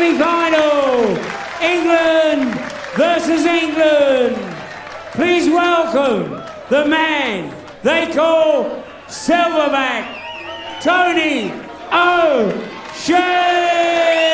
semi-final, England versus England. Please welcome the man they call Silverback, Tony O'Shea.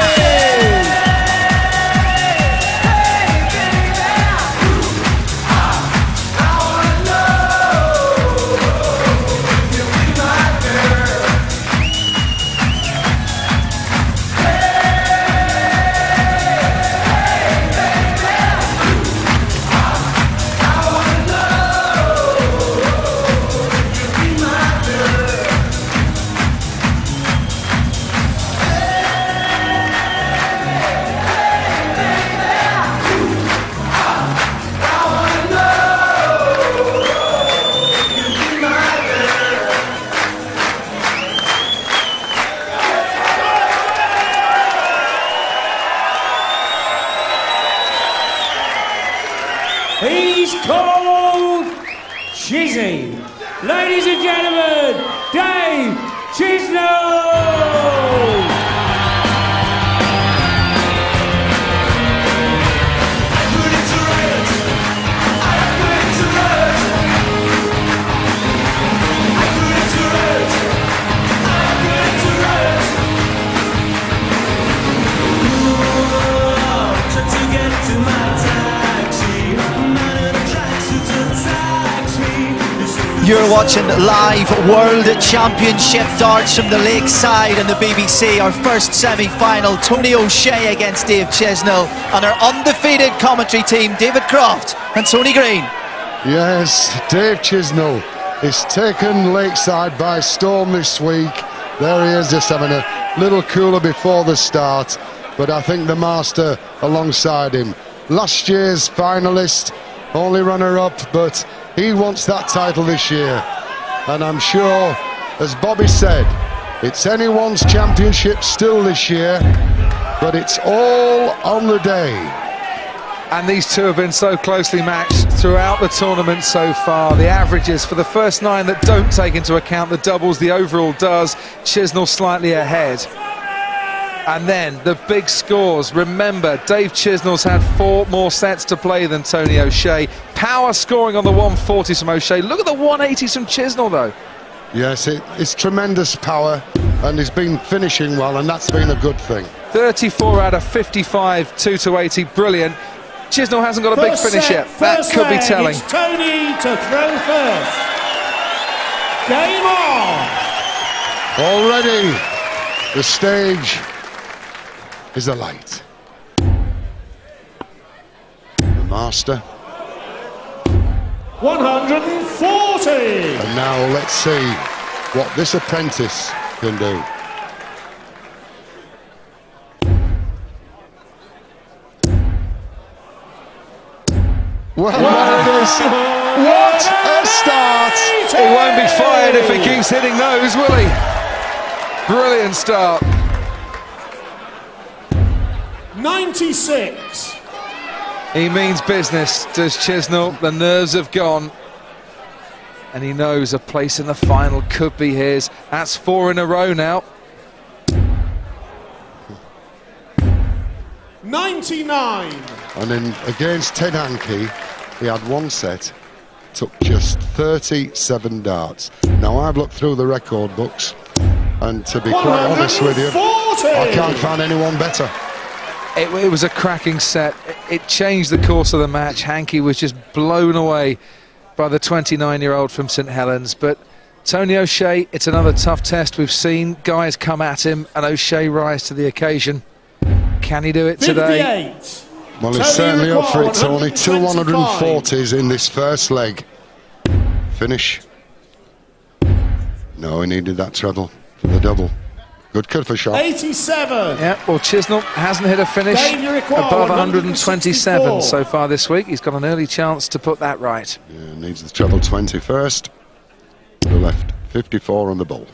He's called Chizzy. Ladies and gentlemen, Dave Chisnell! You're watching live World Championship darts from the Lakeside on the BBC. Our first semi-final, Tony O'Shea against Dave Chisnell, and our undefeated commentary team, David Croft and Tony Green. Yes, Dave Chisnell is taken Lakeside by storm this week. There he is, just having a little cooler before the start, but I think the master alongside him. Last year's finalist, only runner-up, but he wants that title this year, and I'm sure, as Bobby said, it's anyone's championship still this year, but it's all on the day. And these two have been so closely matched throughout the tournament so far. The averages for the first 9 that don't take into account the doubles, the overall does. Chisnell slightly ahead. And then the big scores. Remember, Dave Chisnell's had 4 more sets to play than Tony O'Shea. Power scoring on the 140s from O'Shea. Look at the 180s from Chisnell, though. Yes, it's tremendous power, and he's been finishing well, and that's been a good thing. 34 out of 55, 2-80, brilliant. Chisnell hasn't got a big finish yet. That could be telling. It's Tony to throw first. Game on. Already, the stage is alight. The master. 140. And now let's see what this apprentice can do. Well, what a start! He won't be fired if he keeps hitting those, will he? Brilliant start. 96. He means business, does Chisnell. The nerves have gone, and he knows a place in the final could be his. That's 4 in a row now. 99. And then against Ted Hankey, he had 1 set, took just 37 darts. Now I've looked through the record books, and to be quite honest with you, I can't find anyone better. It was a cracking set. It changed the course of the match. Hankey was just blown away by the 29-year-old from St Helens. But Tony O'Shea, it's another tough test. We've seen guys come at him, and O'Shea rise to the occasion. Can he do it today? 58. Well, he's certainly up for it, Tony. 2 140s in this first leg. Finish. No, he needed that treble for the double. Good Clifford shot. 87. Yeah, well, Chisnell hasn't hit a finish above 127 so far this week. He's got an early chance to put that right. Yeah, needs the treble 20 first. To the left, 54 on the ball.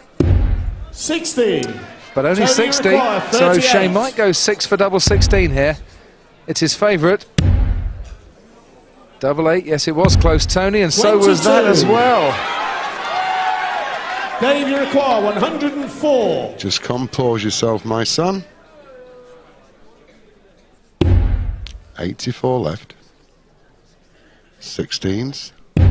60. But only 60, so O'Shea might go 6 for double 16 here. It's his favourite. Double 8, yes, it was close, Tony, and 22. So was that as well. Dave, you require 104. Just compose yourself, my son. 84 left. 16s.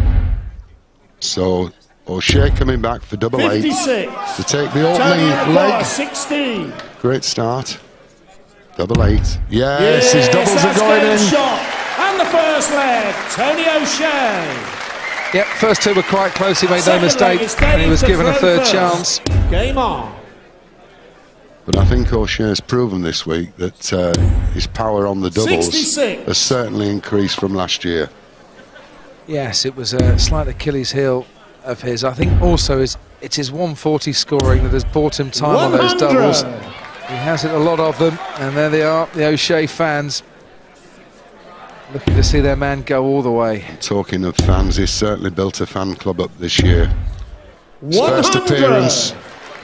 So O'Shea coming back for double 56. 8 to take the Tony opening Aguilar, leg. 16. Great start. Double 8. Yes, his doubles are that's going game in. shot. And the first leg, Tony O'Shea. Yep, first two were quite close, he made no Second mistake, leg is and he was Dave to given a throw third first. chance. Game on. But I think O'Shea has proven this week that his power on the doubles 66. has certainly increased from last year. Yes, it was a slight Achilles heel of his. I think also it's his 140 scoring that has bought him time on those 100. doubles. He has hit a lot of them, and there they are, the O'Shea fans, looking to see their man go all the way. Talking of fans, he's certainly built a fan club up this year. His 100. first appearance.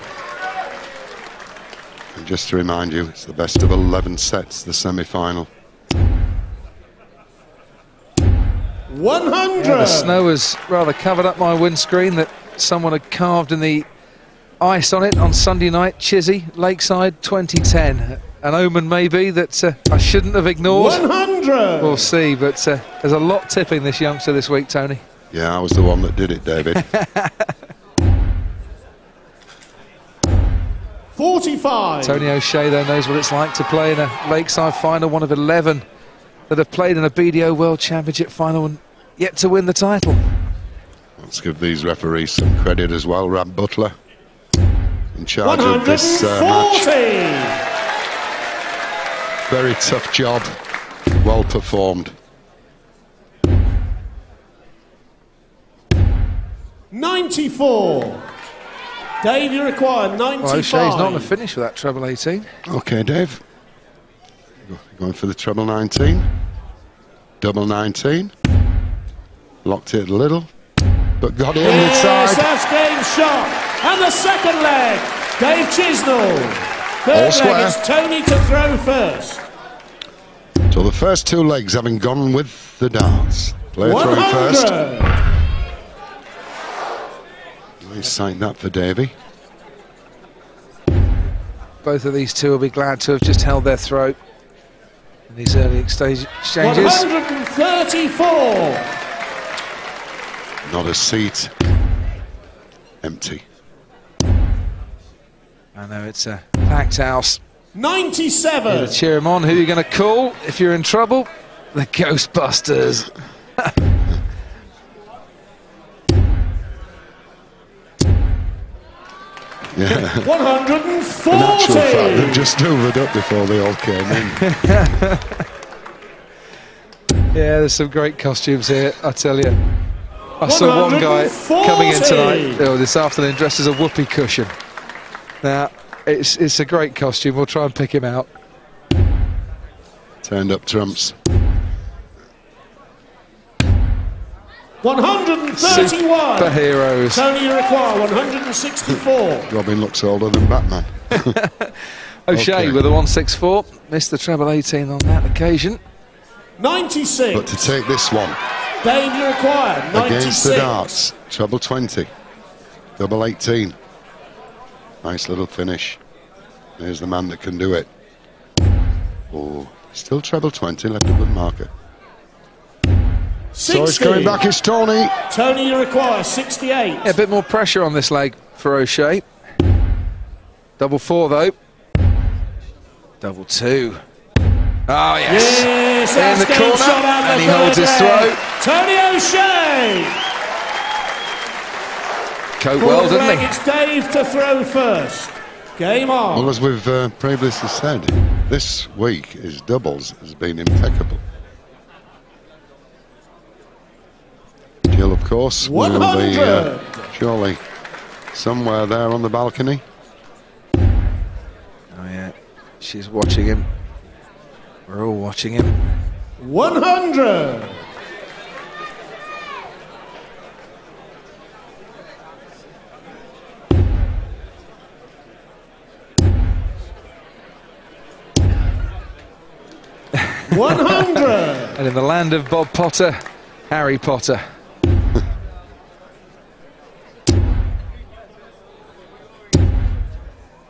And just to remind you, it's the best of 11 sets, the semi-final. 100. Yeah, the snow has rather covered up my windscreen that someone had carved in the ice on it on Sunday night. Chizzy, Lakeside, 2010. An omen maybe that I shouldn't have ignored. 100. We'll see, but there's a lot tipping this youngster this week, Tony. Yeah, I was the one that did it, David. 45. Tony O'Shea, though, knows what it's like to play in a Lakeside final, one of 11 that have played in a BDO World Championship final and yet to win the title. Let's give these referees some credit as well. Rab Butler in charge of this match. 140. Very tough job, well performed. 94. Dave, you require 95. Well, O'Shea's not going to finish with that treble 18. Okay, Dave. Going for the treble 19. Double 19. Locked it a little, but got it Yes, inside. that's game shot. And the second leg, Dave Chisnell. All Third square. leg is Tony to throw first. So the first two legs having gone with the darts. Player throwing 100. first. Nice sight that for Davey. Both of these two will be glad to have just held their throat in these early exchanges. 134. Not a seat. Empty. I know it's a packed house. 97. Here to cheer him on. Who are you going to call if you're in trouble? The Ghostbusters. Yeah. 140. In actual fact, they've just hoovered up before they all came in. Yeah, there's some great costumes here, I tell you. I saw one guy coming in tonight, this afternoon, dressed as a whoopee cushion. Now, it's a great costume. We'll try and pick him out. Turned up trumps. 131. Superheroes. Tony, you require 164. Robin looks older than Batman. O'Shea Okay. with a 164. Missed the treble 18 on that occasion. 96. But to take this one Dave, you require 96. against the darts, treble 20, double 18. Nice little finish. There's the man that can do it. Oh, still treble 20, left a good marker. 60. So it's going back, it's Tony. Tony, you require 68. Yeah, a bit more pressure on this leg for O'Shea. Double 4 though. Double 2. Oh yes. Yes, In that's the game corner, shot out and the he holds third his leg. throat. Tony O'Shea. Coped well, Fourth didn't leg, he? it's Dave to throw first. Game on. Well, as we've previously said, this week his doubles has been impeccable. Jill, of course, will be 100. surely somewhere there on the balcony. Oh yeah, she's watching him. We're all watching him. 100. And in the land of Bob Potter, Harry Potter.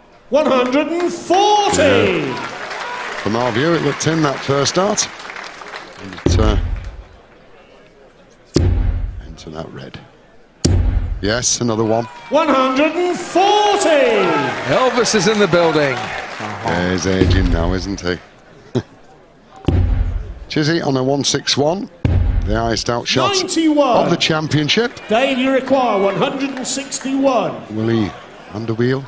$140. From our view, it looked in that first start. And into that red. Yes, another one. 140. Elvis is in the building. Yeah, he's aging now, isn't he? Chizzy on a 161. The highest outshot 91. of the championship. Dave, you require 161. Will he underwheel?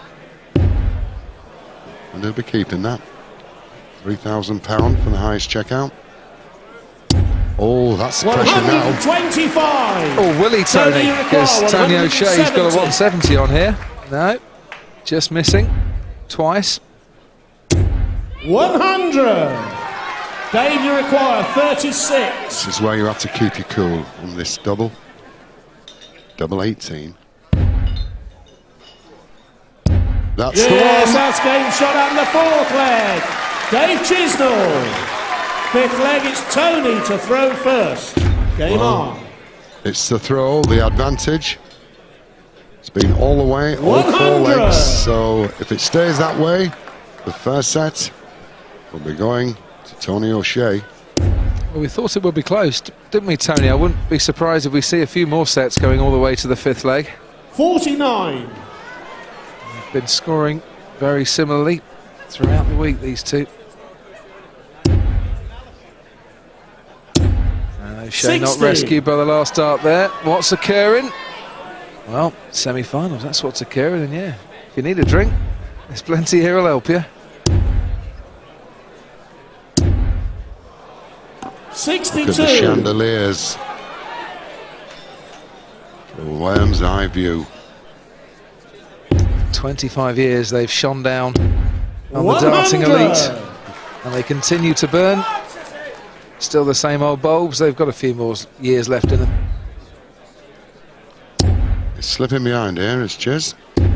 And he'll be keeping that. £3,000 for the highest checkout. Oh, that's the pressure now. 125. Oh, will he, Tony? Because Tony O'Shea's got a 170 on here. No, just missing. Twice. 100. Dave, you require 36. This is where you have to keep your cool on this double. Double 18. That's the one. That's game shot on the fourth leg. Dave Chisnall. Fifth leg, it's Tony to throw first. Game on. It's the throw, the advantage. It's been all the way, all 4 100. legs. So if it stays that way, the first set will be going to Tony O'Shea. Well, we thought it would be close, didn't we, Tony? I wouldn't be surprised if we see a few more sets going all the way to the fifth leg. 49. Been scoring very similarly throughout the week, these two. O'Shea not 60. rescued by the last start there. What's occurring? Well, semi-finals, that's what's occurring, and yeah, if you need a drink, there's plenty here will help you. 62. Look at the chandeliers. A worm's eye view. 25 years they've shone down on the 100. darting elite, and they continue to burn. Still the same old bulbs. They've got a few more years left in them. It's slipping behind here, it's Chiz.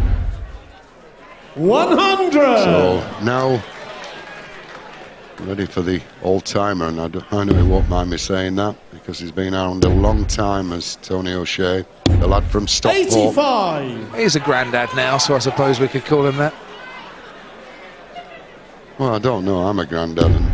100. So now ready for the old-timer, and I know he won't mind me saying that because he's been around a long time as Tony O'Shea, the lad from Stockport. 85. He's a granddad now, so I suppose we could call him that. Well, I don't know, I'm a granddad and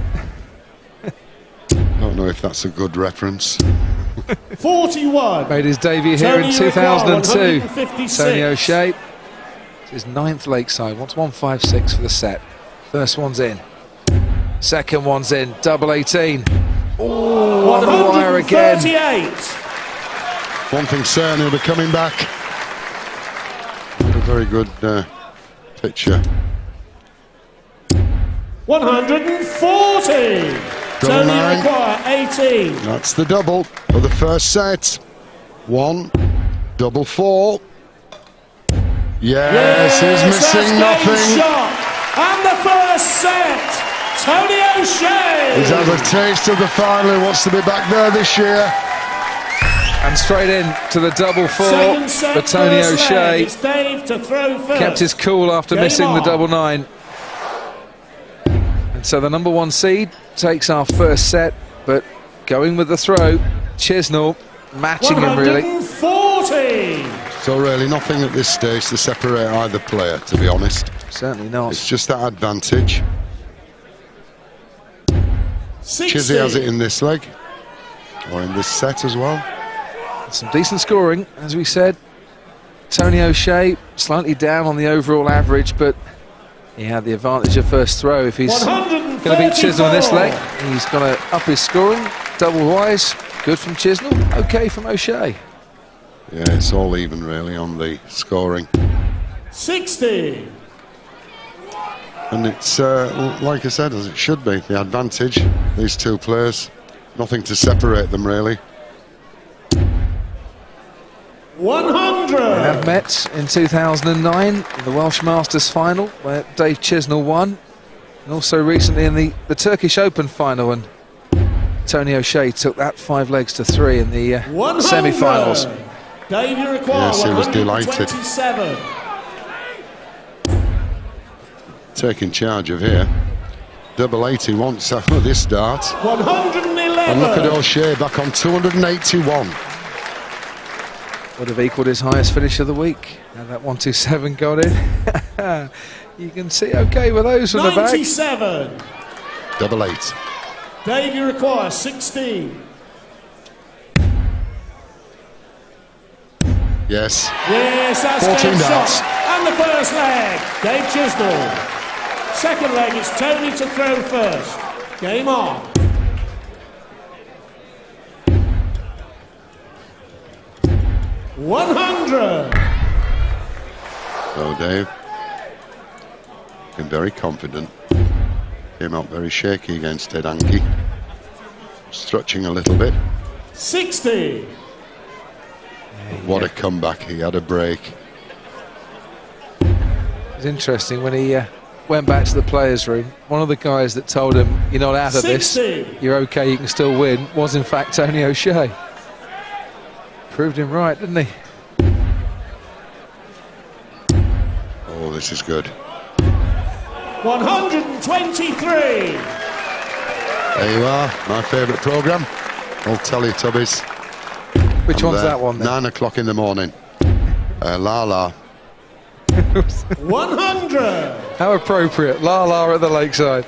I don't know if that's a good reference. 41. Made his debut here in Tony 2002. 156. Tony O'Shea. It's his 9th Lakeside. Wants 156 for the set. First one's in. Second one's in. Double 18. Oh, on the wire again. 138. One thing certain, he'll be coming back. Not a very good picture. 140. Double Tony 9. require 18. That's the double for the first set. 1, double 4. Yes, he's missing that's game nothing. Shot. And the first set. Tony O'Shea. He's had a taste of the final. He wants to be back there this year. And straight in to the double 4 Second set, for Tony first leg. O'Shea. It's Dave to throw first. Kept his cool after Game missing the on. double 9. And so the number 1 seed takes our first set, but going with the throw, Chisnall matching him really. 140. So really nothing at this stage to separate either player, to be honest. Certainly not. It's just that advantage. 60. Chizzy has it in this leg, or in this set as well. Some decent scoring, as we said. Tony O'Shea slightly down on the overall average, but he had the advantage of first throw. If he's going to beat Chisnall in this leg, he's going to up his scoring. Double wise, good from Chisnall, okay from O'Shea. Yeah, it's all even really on the scoring. 60. And it's, like I said, as it should be, the advantage, these two players. Nothing to separate them, really. 100. They have met in 2009 in the Welsh Masters final, where Dave Chisnall won, and also recently in the Turkish Open final, and Tony O'Shea took that 5 legs to 3 in the 100. semi-finals. Dave, you require Yes, he was delighted. 127. Taking charge of here. Double 80 once after this start. 111. And look at O'Shea back on 281. Would have equalled his highest finish of the week. And that 127 got in. You can see okay with those from the back. 97. Double 8. Dave, you require 16. Yes. Yes, that's 14 game darts. shot. And the first leg, Dave Chisnall. Second leg, it's Tony to throw first. Game on. $100. So Dave, been very confident. Came out very shaky against Ted Hankey. Stretching a little bit. 60. What a comeback, he had a break. It's interesting when he went back to the players' room. One of the guys that told him, "You're not out of this, 60. you're okay, you can still win," was in fact Tony O'Shea. Proved him right, didn't he? Oh, this is good. 123. There you are, my favourite programme. Old Teletubbies. Which one's that one then? 9 o'clock in the morning. La La. 100. How appropriate. La La at the lakeside.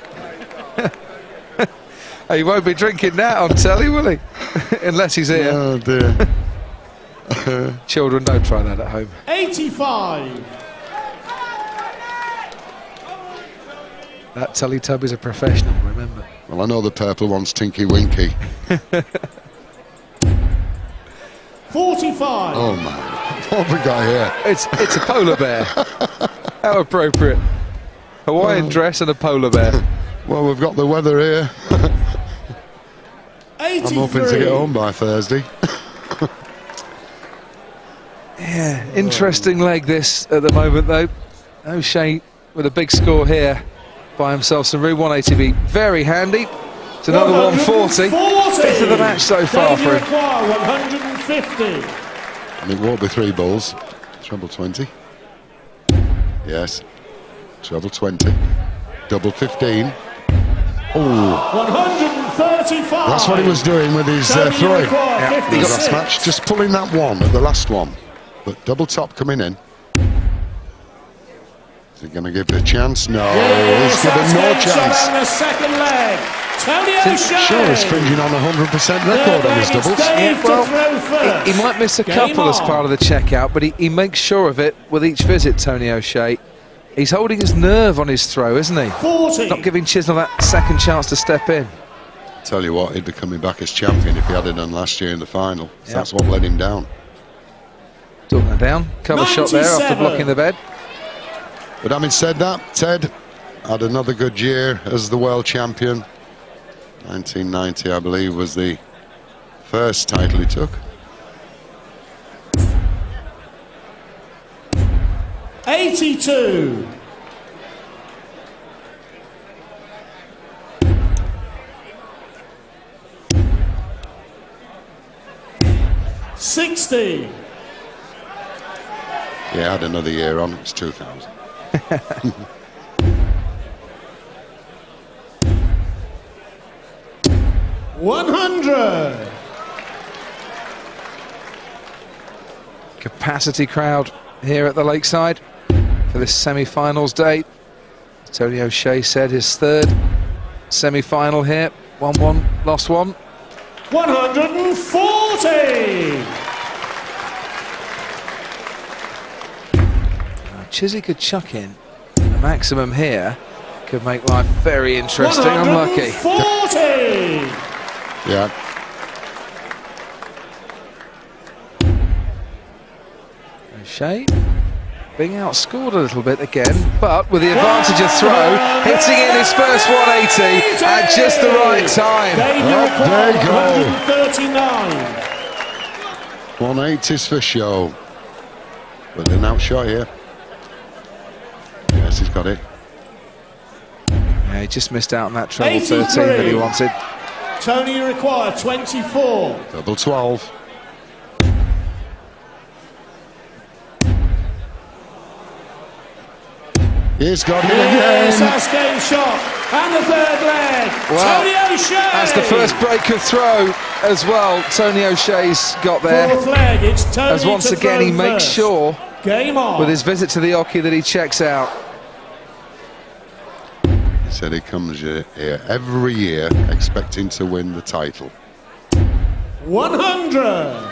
He won't be drinking that on telly, will he? Unless he's here. Oh dear. Children, don't try that at home. 85. That Teletubby's a professional, remember. Well, I know the purple one's Tinky Winky. 45. Oh man, what have we got here? It's a polar bear. How appropriate. Hawaiian dress and a polar bear. Well, we've got the weather here. 83. I'm hoping to get home by Thursday. Yeah, interesting leg this at the moment though. O'Shea with a big score here by himself. Some room 180 be very handy. It's another 140. Fifth of the match so far for him. 150. And it won't be 3 balls. Treble 20. Yes. Treble 20. Double 15. Oh. 135. That's what he was doing with his throwing. Yeah, The last match, just pulling that one at the last one. But double top coming in. Is he going to give it a chance? No, he's given no chance. The second leg, Tony O'Shea. Sure, he's fringing on 100% record on his doubles. Dave to throw first. He might miss a Game couple as on. part of the checkout, but he makes sure of it with each visit, Tony O'Shea. He's holding his nerve on his throw, isn't he? 40. Not giving Chisnell that second chance to step in. Tell you what, he'd be coming back as champion if he had it done last year in the final. So Yep. that's what let him down. Talking that down. Cover shot there after 97. blocking the bed. But having said that, Ted had another good year as the world champion. 1990, I believe, was the first title he took. 82. $60. Yeah, had another year on. It's 2000. $100. Capacity crowd here at the Lakeside for this semi-finals day. Tony O'Shea said his third semi-final here. 1-1, lost one. 140. Chizzy could chuck in the maximum here. Could make life very interesting. Unlucky. 140. Yeah. O'Shea being outscored a little bit again, but with the advantage of throw, hitting in his first 180 at just the right time. Dave, you There you require go. 139. 180s for show. With an outshot here. Yes, he's got it. Yeah, he just missed out on that treble 13 that he 83. wanted. Tony, you require 24. Double 12. He's got it Yes, again. that's game shot. And the third leg. Wow. Tony O'Shea. That's the first break of throw as well. Tony O'Shea's got there. Fourth leg, it's Tony As once to again throw he makes first. sure Game on. with his visit to the Oki that he checks out. said he comes here every year expecting to win the title. 100.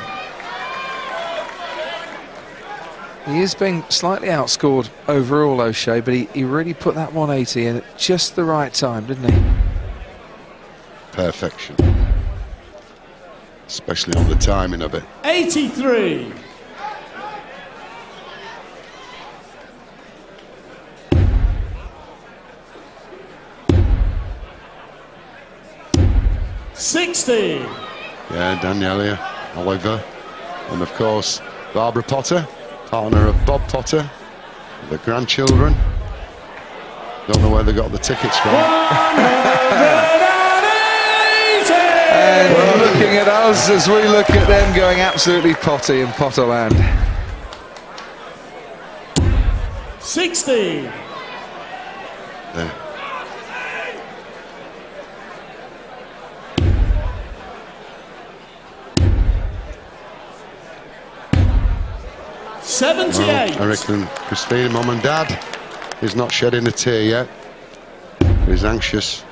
He is being slightly outscored overall, O'Shea, but he really put that 180 in at just the right time, didn't he? Perfection. Especially on the timing of it. 83. $60. Yeah, Daniela, Oliver, and of course Barbara Potter, partner of Bob Potter, the grandchildren. Don't know where they got the tickets from. 180. And looking at us as we look at them going absolutely potty in Potterland. 60. There. Well, 78. I reckon Christina, Mum and Dad, is not shedding a tear yet. He's anxious.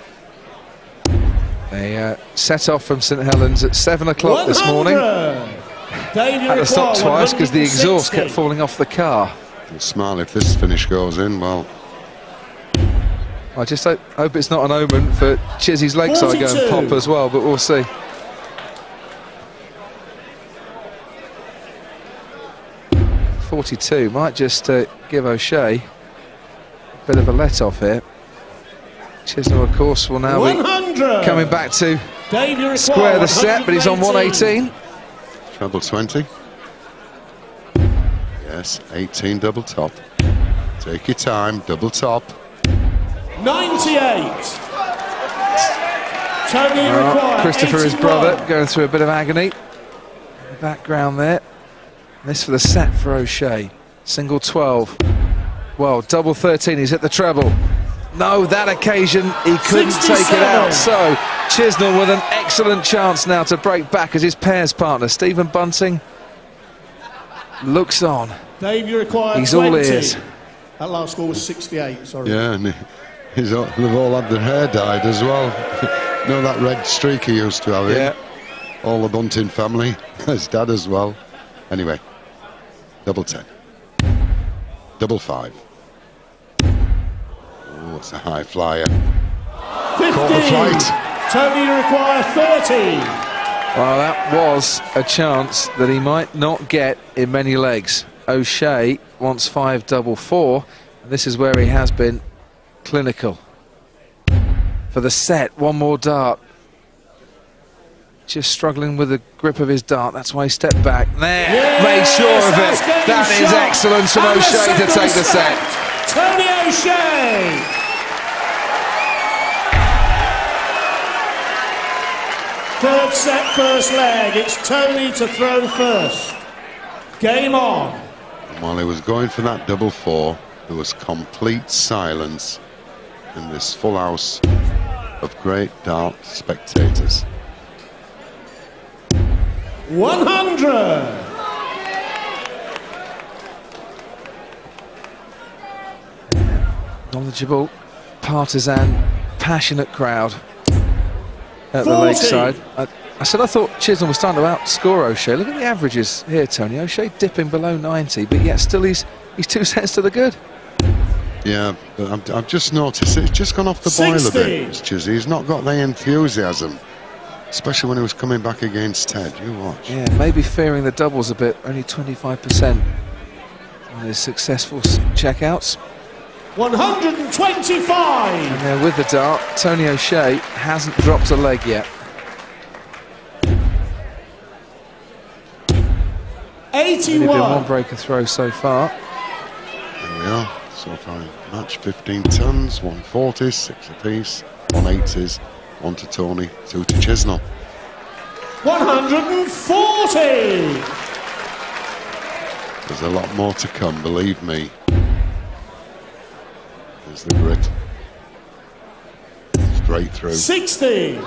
They set off from St Helens at 7 o'clock this morning. Had Had to stop twice because the exhaust kept falling off the car. I'll smile if this finish goes in. Well, I just hope it's not an omen for Chizzy's Lakeside going pop as well, but we'll see. .42 might just give O'Shea a bit of a let-off here. Chisnell, of course, will now 100. be coming back to square the set, but he's on 118. treble 20. Yes, 18 double top. Take your time, double top. 98. Tony required Christopher, 81. his brother, going through a bit of agony in the background there. This for the set for O'Shea. Single 12. Well, double 13. He's hit the treble. No, that occasion he couldn't 67. take it out. So Chisnell with an excellent chance now to break back as his pairs partner Stephen Bunting looks on. Dave, you required He's 20. all ears. That last score was 68. Sorry. Yeah, and they've all had their hair dyed as well. You know that red streak he used to have in? Yeah. All the Bunting family, his dad as well. Anyway, double 10. Double 5. Oh, it's a high flyer. 50. Caught the flight. Tony, you require 30. Well, that was a chance that he might not get in many legs. O'Shea wants 5 double 4, and this is where he has been clinical. For the set, one more dart. Just struggling with the grip of his dart, that's why he stepped back. There, Yes, made sure of it. that's That getting is shot. excellence from And the O'Shea to second take the set. Tony O'Shea. Third set, first leg. It's Tony to throw first. Game on. And while he was going for that double 4, there was complete silence in this full house of great dart spectators. 100. Knowledgeable, partisan, passionate crowd at the 40. Lakeside. I said I thought Chisnell was starting to outscore O'Shea. Look at the averages here, Tony. O'Shea dipping below 90, but yet still he's 2 sets to the good. Yeah, but I've just noticed it's just gone off the boil a 60. bit, Chizzy. He's not got the enthusiasm, especially when he was coming back against Ted. You watch. Yeah, maybe fearing the doubles a bit, only 25% on his successful checkouts. 125. And there with the dart, Tony O'Shea hasn't dropped a leg yet. 81. Only been one breaker throw so far. There we are. So far, match 15 tons, 140s, 6 apiece, 180s, 1 to Tony, 2 to Chisnell. 140. There's a lot more to come, believe me. There's the grit. Straight through. 60.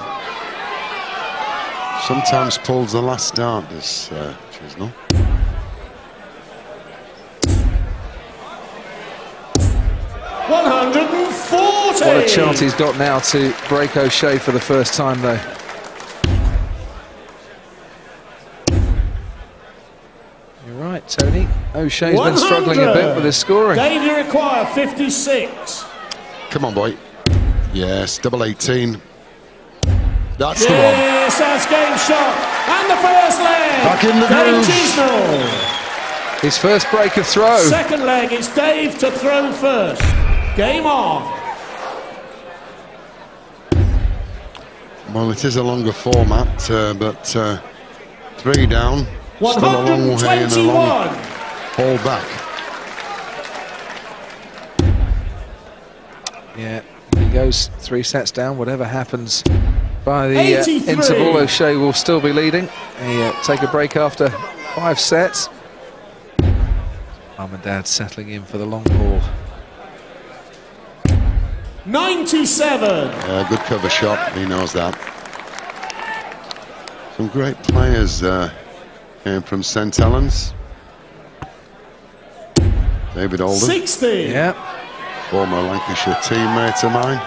Sometimes pulls the last dart, does Chisnell. 140. What a chance he's got now to break O'Shea for the first time, though. You're right, Tony. O'Shea's been struggling a bit with his scoring. Dave, you require 56. Come on, boy. Yes, double 18. That's the one. Yes, that's game shot. And the first leg. Back in the Dave groove. Chisnell. His first break of throw. Second leg, it's Dave to throw first. Game on. Well, it is a longer format, but 3 down. Still a long way and a long 121. haul back. Yeah, he goes 3 sets down. Whatever happens by the 83. interval, O'Shea will still be leading. They take a break after 5 sets. Mum and Dad settling in for the long ball. 97. Yeah, good cover shot, he knows that. Some great players came from St Helens. David Alden, 60. Yeah, former Lancashire teammate of mine.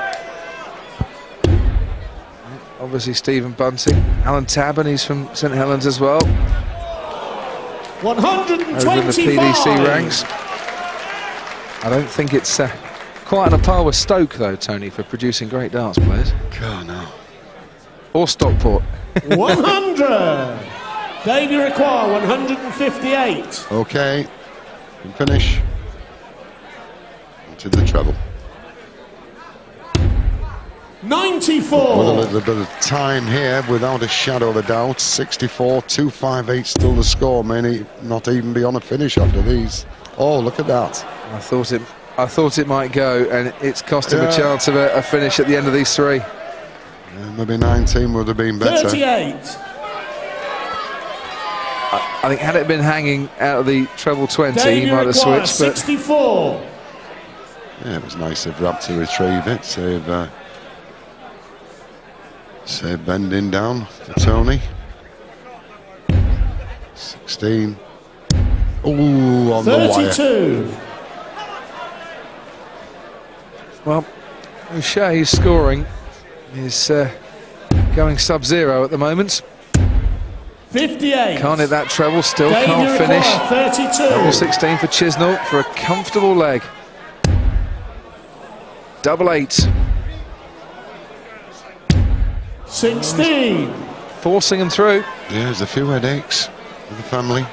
obviously Stephen Bunting. Alan Tabben, he's from St Helens as well. 125. Over in the PDC ranks. I don't think it's quite on a par with Stoke, though, Tony, for producing great darts players. God, no. Or Stockport. 100. Dave, you require 158. Okay, and finish. Into the treble. 94. With a little bit of time here, without a shadow of a doubt. 64, 258 still the score. May not even be on a finish after these. Oh, look at that. I thought it might go, and it's cost him a chance of a finish at the end of these 3. Maybe 19 would have been better. 38. I think had it been hanging out of the treble 20, Dave, he you might have require switched. But 64. Yeah, it was nice of Rab to retrieve it. Save bending down for Tony. 16. Ooh, on the wire. 32. well, O'Shea's scoring is going sub-0 at the moment. 58. Can't hit that treble, still Dave, you can't finish. require 32. Double 16 for Chisnell for a comfortable leg. Double 8. 16. Forcing him through. Yeah, there's a few headaches with the family.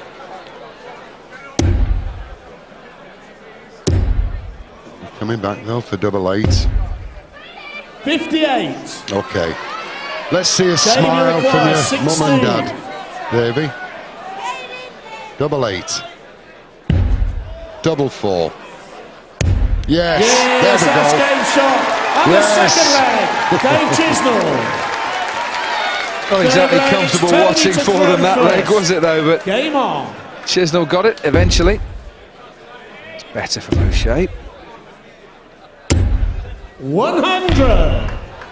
Coming back though for double 8. 58. Okay. Let's see a Dave, smile you from require your 16. mum and dad, Davey. Double 8. Double 4. Yes, Yes, there that's we go. game shot. And Yes. the second leg. Dave Chisnell. Not exactly Third leg, comfortable it's Tony watching to for throw them that first. leg, was it though? But Game on. Chisnell got it eventually. It's better from O'Shea. 100.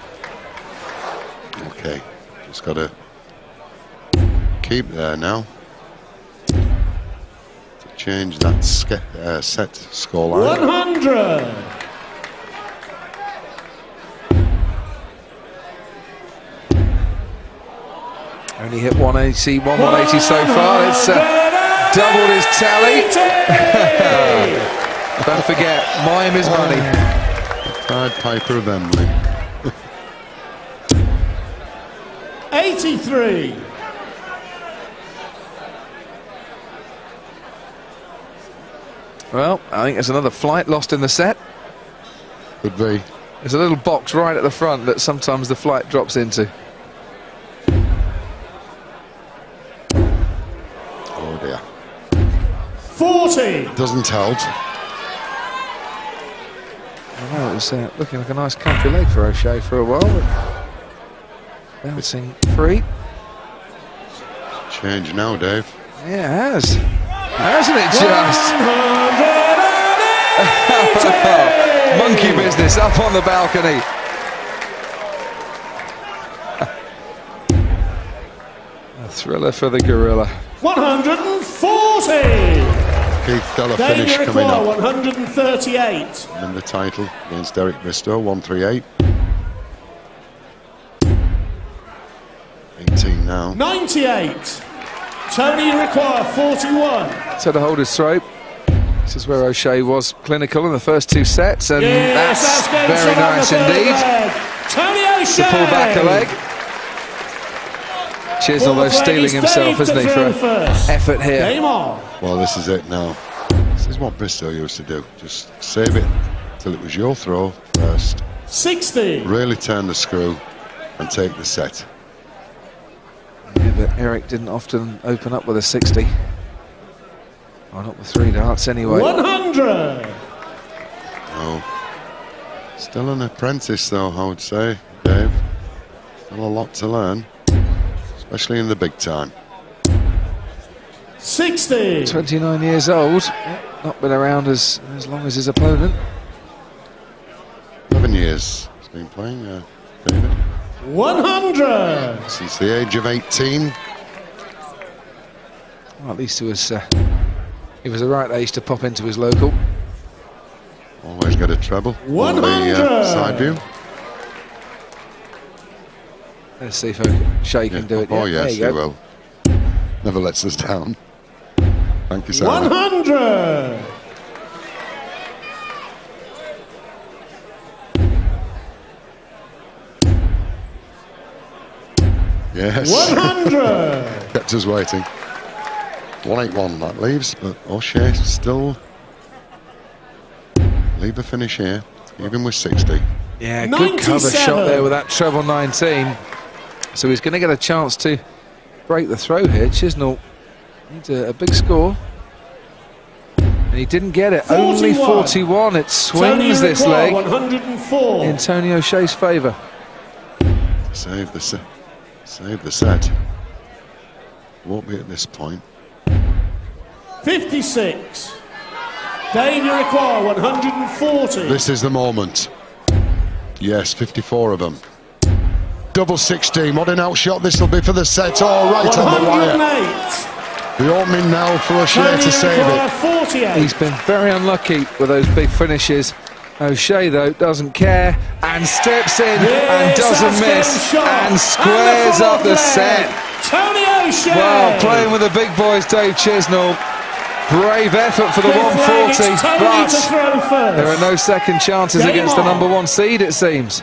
Okay, just got to keep there now. To change that set scoreline. 100. Only hit 180 so far. It's doubled his tally. Don't forget, mime is money. Pied Piper of Emily. 83. Well, I think there's another flight lost in the set. Could be. There's a little box right at the front that sometimes the flight drops into. Oh dear. 40. Doesn't help. Well, it was looking like a nice comfy leg for O'Shea for a while. But bouncing free. Change now, Dave. Yeah, it has. Hasn't it just? 180. Monkey business up on the balcony. A thriller for the gorilla. 140. Keith Deller Dave finish coming Iroquois, up. 138. And the title against Derek Bristow, 138. 18 now. 98. Tony Iroquois, 41. So to hold his throat. This is where O'Shea was clinical in the first 2 sets, and Yes, that's going very strong on the nice third indeed. leg. Tony O'Shea. To pull back a leg. Chisnell, though, Fourth leg stealing is himself, Dave isn't he, to for throw first. effort here. Game on. Well, this is it now. This is what Bristow used to do. Just save it till it was your throw first. 60. Really turn the screw and take the set. Yeah, but Eric didn't often open up with a 60. Or not with 3 darts anyway. 100. Oh, still an apprentice though, I would say, Dave. Still a lot to learn, especially in the big time. 60. 29 years old, not been around as long as his opponent. 11 years he's been playing, David. 100. Since the age of 18. Well, at least he was the right age to pop into his local. Always got a treble. 100. On the side view. Let's see if O'Shea can do it. Oh, Yeah, yes, he there you go. will. Never lets us down. Thank you, Sarah. 100. Yes. 100. Kept us waiting. 181 that leaves, but O'Shea still leave a finish here, even with 60. Yeah, good cover 97. shot there with that treble 19. So he's going to get a chance to break the throw here. Chisnell needs a big score. And he didn't get it. 41. Only 41. It swings this Tony leg Iroquois, 104. in Tony O'Shea's favour. Save the set. Save the set. Won't be at this point. 56. Dave Iroquois, 140. This is the moment. Yes, 54 of them. Double 16. What an outshot this will be for the set. Oh, right on the wire. 108. The opening now for O'Shea Tony to save Iroquois, it. 48. He's been very unlucky with those big finishes. O'Shea, though, doesn't care and steps in and doesn't miss and squares up the set. Tony O'Shea. Well, playing with the big boys, Dave Chisnell. Brave effort for the 140, but there are no second chances against the #1 seed, it seems.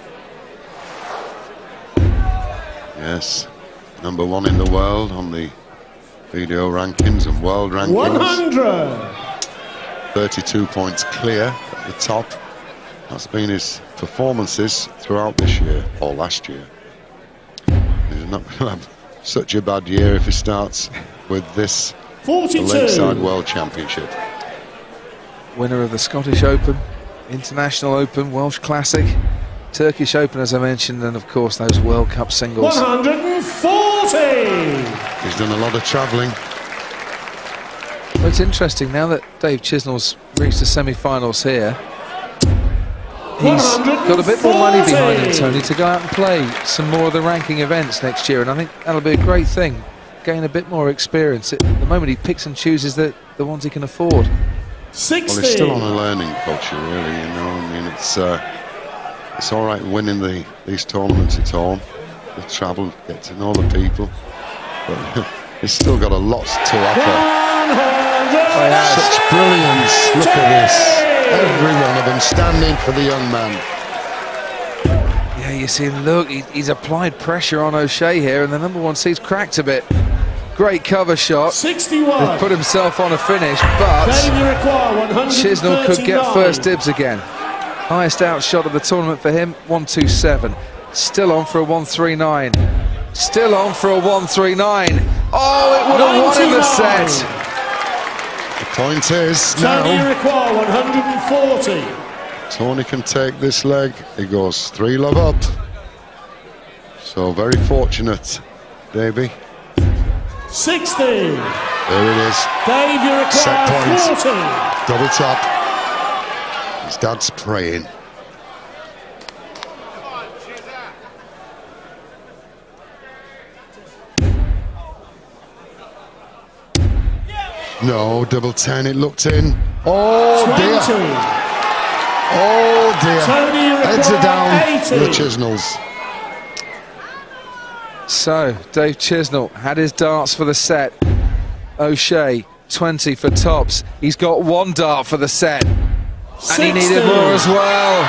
Yes, #1 in the world on the video rankings and world rankings. 100. 32 points clear at the top. That's been his performances throughout this year, or last year. He's not going to have such a bad year if he starts with this, the 42. Lakeside World Championship. Winner of the Scottish Open, International Open, Welsh Classic, Turkish Open, as I mentioned, and of course those World Cup singles. 140. He's done a lot of travelling. Well, it's interesting now that Dave Chisnell's reached the semi-finals here. He's got a bit more money behind him, Tony, to go out and play some more of the ranking events next year, and I think that'll be a great thing. Gain a bit more experience. At the moment, he picks and chooses the ones he can afford. 60. Well, he's still on a learning culture, really. You know, I mean, it's all right winning these tournaments at home, the travel, get to know the people, but he's still got a lot to offer. Such brilliance! Look at this. Every one of them standing for the young man. Yeah, you see, look, he's applied pressure on O'Shea here, and the #1 seed's cracked a bit. Great cover shot. 61. He's put himself on a finish, but Chisnell could get first dibs again. Highest outshot of the tournament for him, 127. Still on for a 139. Still on for a 139. Oh, it would have won in the set. The point is Tony now Iroquois, 140. Tony can take this leg. He goes 3-love up. So very fortunate, Davey. 60. There it is. Dave Set Iroquois, point. 40. Double top. His dad's praying. No, double 10, it looked in. Oh 20. dear. Oh dear. Tony Heads are down 80. for the Chisnells. So, Dave Chisnell had his darts for the set. O'Shea, 20 for tops. He's got one dart for the set. 60. And he needed more as well.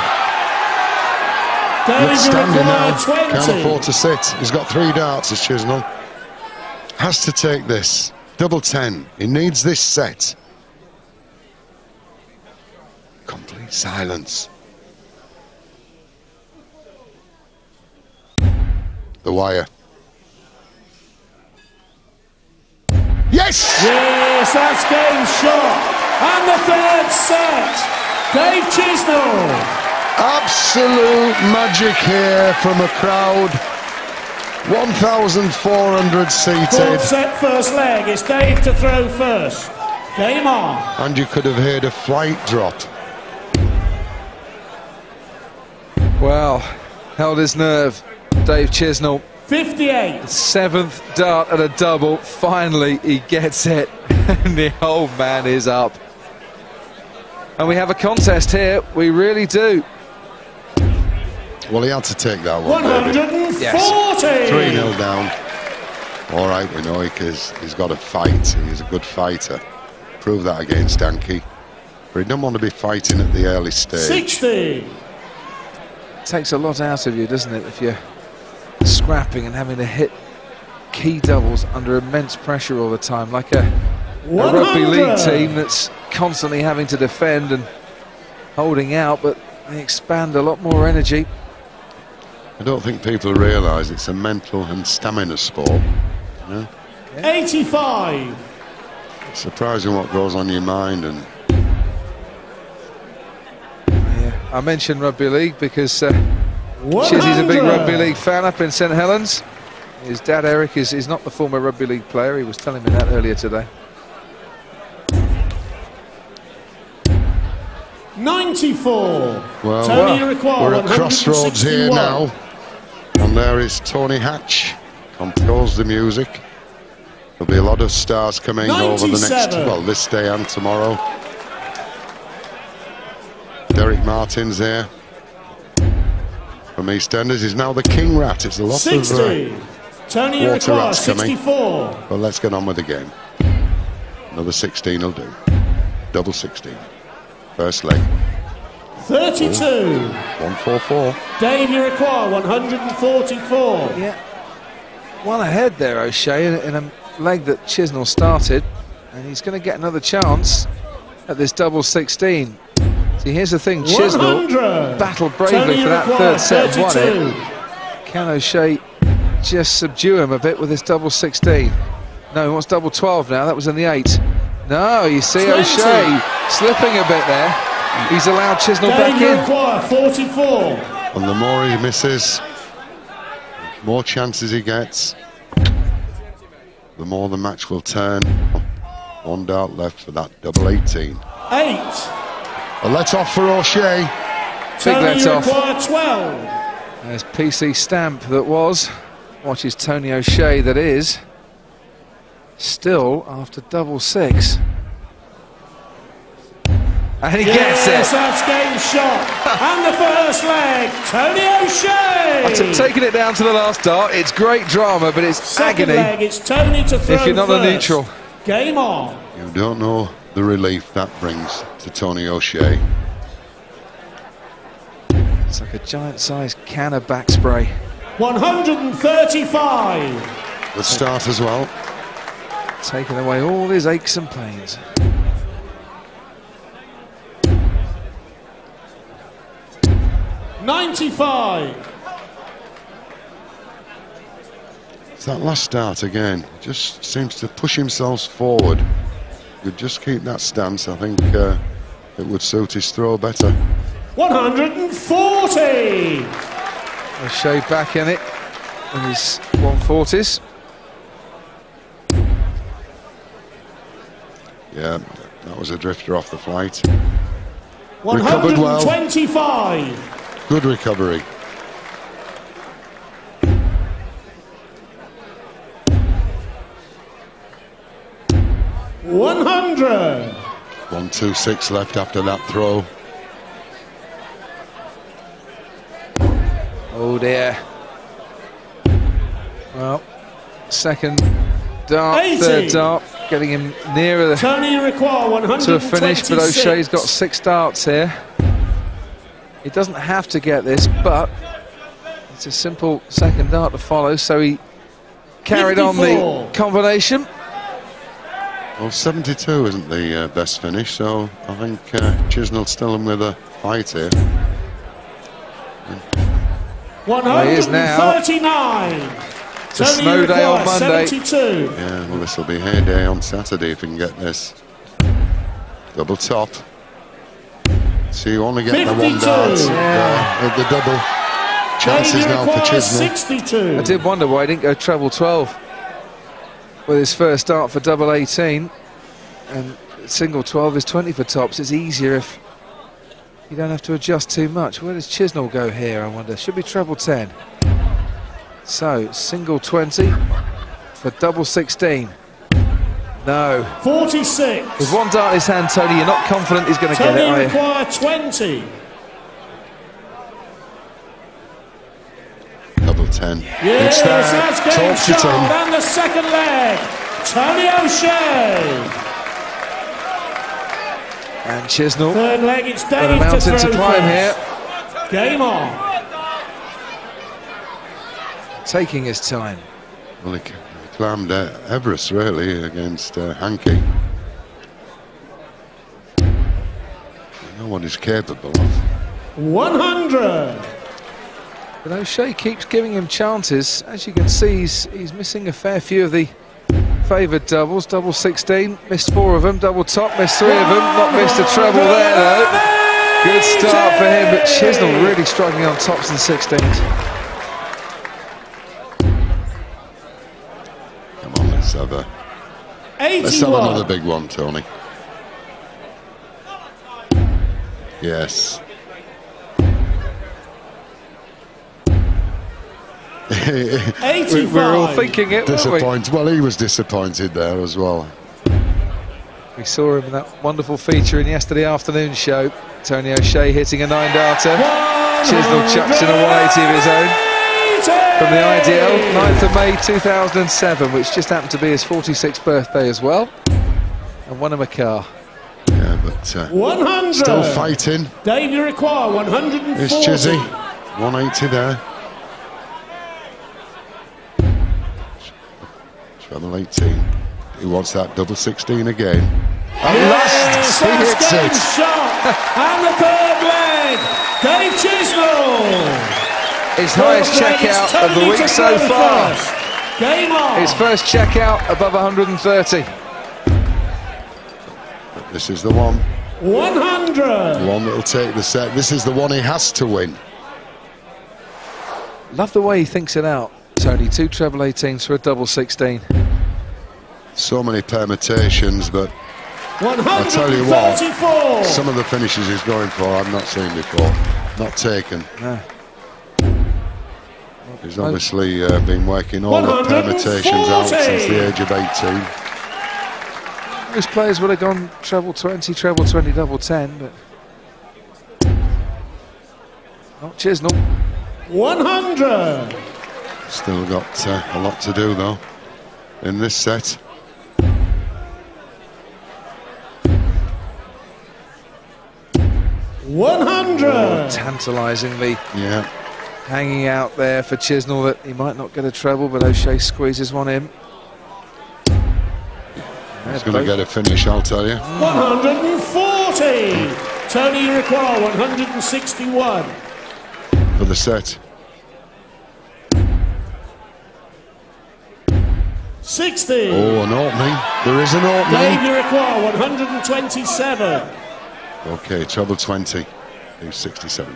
Dave, Looks you standing require now. 20. Can't afford to sit. He's got 3 darts, as Chisnell. Has to take this. Double 10. He needs this set. Complete silence. The wire. Yes! Yes, that's game shot. And the third set. Dave Chisnell. Absolute magic here from a crowd. 1,400 seated. Fourth set, first leg. It's Dave to throw first. Game on. And you could have heard a flight drop. Well, held his nerve. Dave Chisnell, 58. 7th dart at a double. Finally, he gets it. And the old man is up. And we have a contest here. We really do. Well, he had to take that one. 140. Yes. 3-0 down. All right, we know he's got a fight. He's a good fighter. Prove that against Danke. But he doesn't want to be fighting at the early stage. 60. It takes a lot out of you, doesn't it, if you're scrapping and having to hit key doubles under immense pressure all the time, like a rugby league team that's constantly having to defend and holding out, but they expand a lot more energy. I don't think people realise it's a mental and stamina sport. You know? 85. It's surprising what goes on your mind. And Yeah, I mentioned rugby league because Chizzy's a big rugby league fan up in St Helens. His dad Eric is not the former rugby league player. He was telling me that earlier today. 94. well, Tony Require, we're at crossroads here 161. now. And there is Tony Hatch. Controls the music. There'll be a lot of stars coming over the next, 97. well, this day and tomorrow. Derek Martin's here from EastEnders. He's now the King Rat. It's a lot 60. Tony water Require, rats coming. 64. Well, let's get on with the game. Another 16 will do. Double 16. First leg. 32. 144. Dave, you require 144. Yeah, one ahead there, O'Shea, in a leg that Chisnell started, and he's going to get another chance at this double 16. See, here's the thing, Chisnell 100. battled bravely Tony for that Require, third set, won 32. it. Can O'Shea just subdue him a bit with this double 16? No, he wants double 12 now. That was in the 8. No, you see 20. O'Shea slipping a bit there. He's allowed Chisnell Dave, back you in. require 44. And the more he misses, more chances he gets, the more the match will turn. 1 dart left for that double 18. 8. A let off for O'Shea. Tony, let you off. require 12. There's PC Stamp that was. Watches Tony O'Shea that is. Still after double 6. And he gets Yes, it. that's game shot. And the first leg, Tony O'Shea. Taking it down to the last dart. It's great drama, but it's Second agony leg, it's Tony to throw if you're not first. a neutral. Game on. You don't know the relief that brings to Tony O'Shea. It's like a giant-sized can of back spray. 135. The start as well. Taking away all his aches and pains. $95. It's that last start again. Just seems to push himself forward. Could just keep that stance. I think it would suit his throw better. 140. O'Shea back in it in his 140s. Yeah, that was a drifter off the flight. Recovered well. 125. Good recovery. 100. 1-2-6 left after that throw. Oh dear. Well, second dart, 80. third dart, getting him nearer Tony require 126. to a finish, but O'Shea's got 6 darts here. He doesn't have to get this, but it's a simple second dart to follow, so he carried 54. on the combination. Well, 72 isn't the best finish, so I think Chisnell's still in with a fight here. Well, he is now. 139. It's a snow day on Monday. 72. Yeah, well, this will be heyday on Saturday if he can get this. Double top. So you only get the 1 52. dart Yeah. with the double. Chances now for Chisnell. 62. I did wonder why he didn't go treble 12 with his first start for double 18, and single 12 is 20 for tops. It's easier if you don't have to adjust too much. Where does Chisnell go here, I wonder? Should be treble 10. So, single 20 for double 16. No. 46. With 1 dart in his hand, Tony, you're not confident he's going to get it, Tony are you? require 20. Double 10. Yes, It's there. that's game Talks it shot. in. And the second leg. Tony O'Shea. And Chisnell Third leg, it's got a Dave to mountain throw to climb here, first. Game on. taking his time. Well, he climbed Everest, really, against Hankey. You know what he's capable of. 100. But O'Shea keeps giving him chances. As you can see, he's missing a fair few of the favoured doubles. Double 16, missed 4 of them. Double top, missed 3 of them. Not missed a treble there, though. Good start for him, but Chisnell really struggling on tops and 16s. Come on, let's have 81. another big one, Tony. Yes. We're all thinking it, weren't we? Disappointed. Well, he was disappointed there as well. We saw him in that wonderful feature in yesterday afternoon show. Tony O'Shea hitting a 9-darter. Chisnell chucks in a 180 of his own. From the IDL, 9th of May 2007, which just happened to be his 46th birthday as well. And won him a car. Yeah, but 100. still fighting. Dave, you require 140. Here's Chizzy. 180 there. Treble 18. He wants that double 16 again. At last, he hits it. Shot. And the third leg. Dave Chisnell. His highest checkout of the week so far. Game on. His first checkout above 130. But this is the one. 100. The one that'll take the set. This is the one he has to win. Love the way he thinks it out, Tony. 2 treble 18s for a double 16. So many permutations, but 134. I tell you what, some of the finishes he's going for I've not seen before. Not taken. No. He's obviously been working all the permutations out since the age of 18. Most players would have gone treble 20, double 10, but not Chisnell. 100. Still got a lot to do though in this set. Tantalisingly Yeah. hanging out there for Chisnell that he might not get a treble, but O'Shea squeezes one in. He's going to get a finish, I'll tell you. 140. Tony require 161. For the set. 60. Oh, an opening. There is an Dave, opening. you require 127. Okay, treble 20. Leaves 67.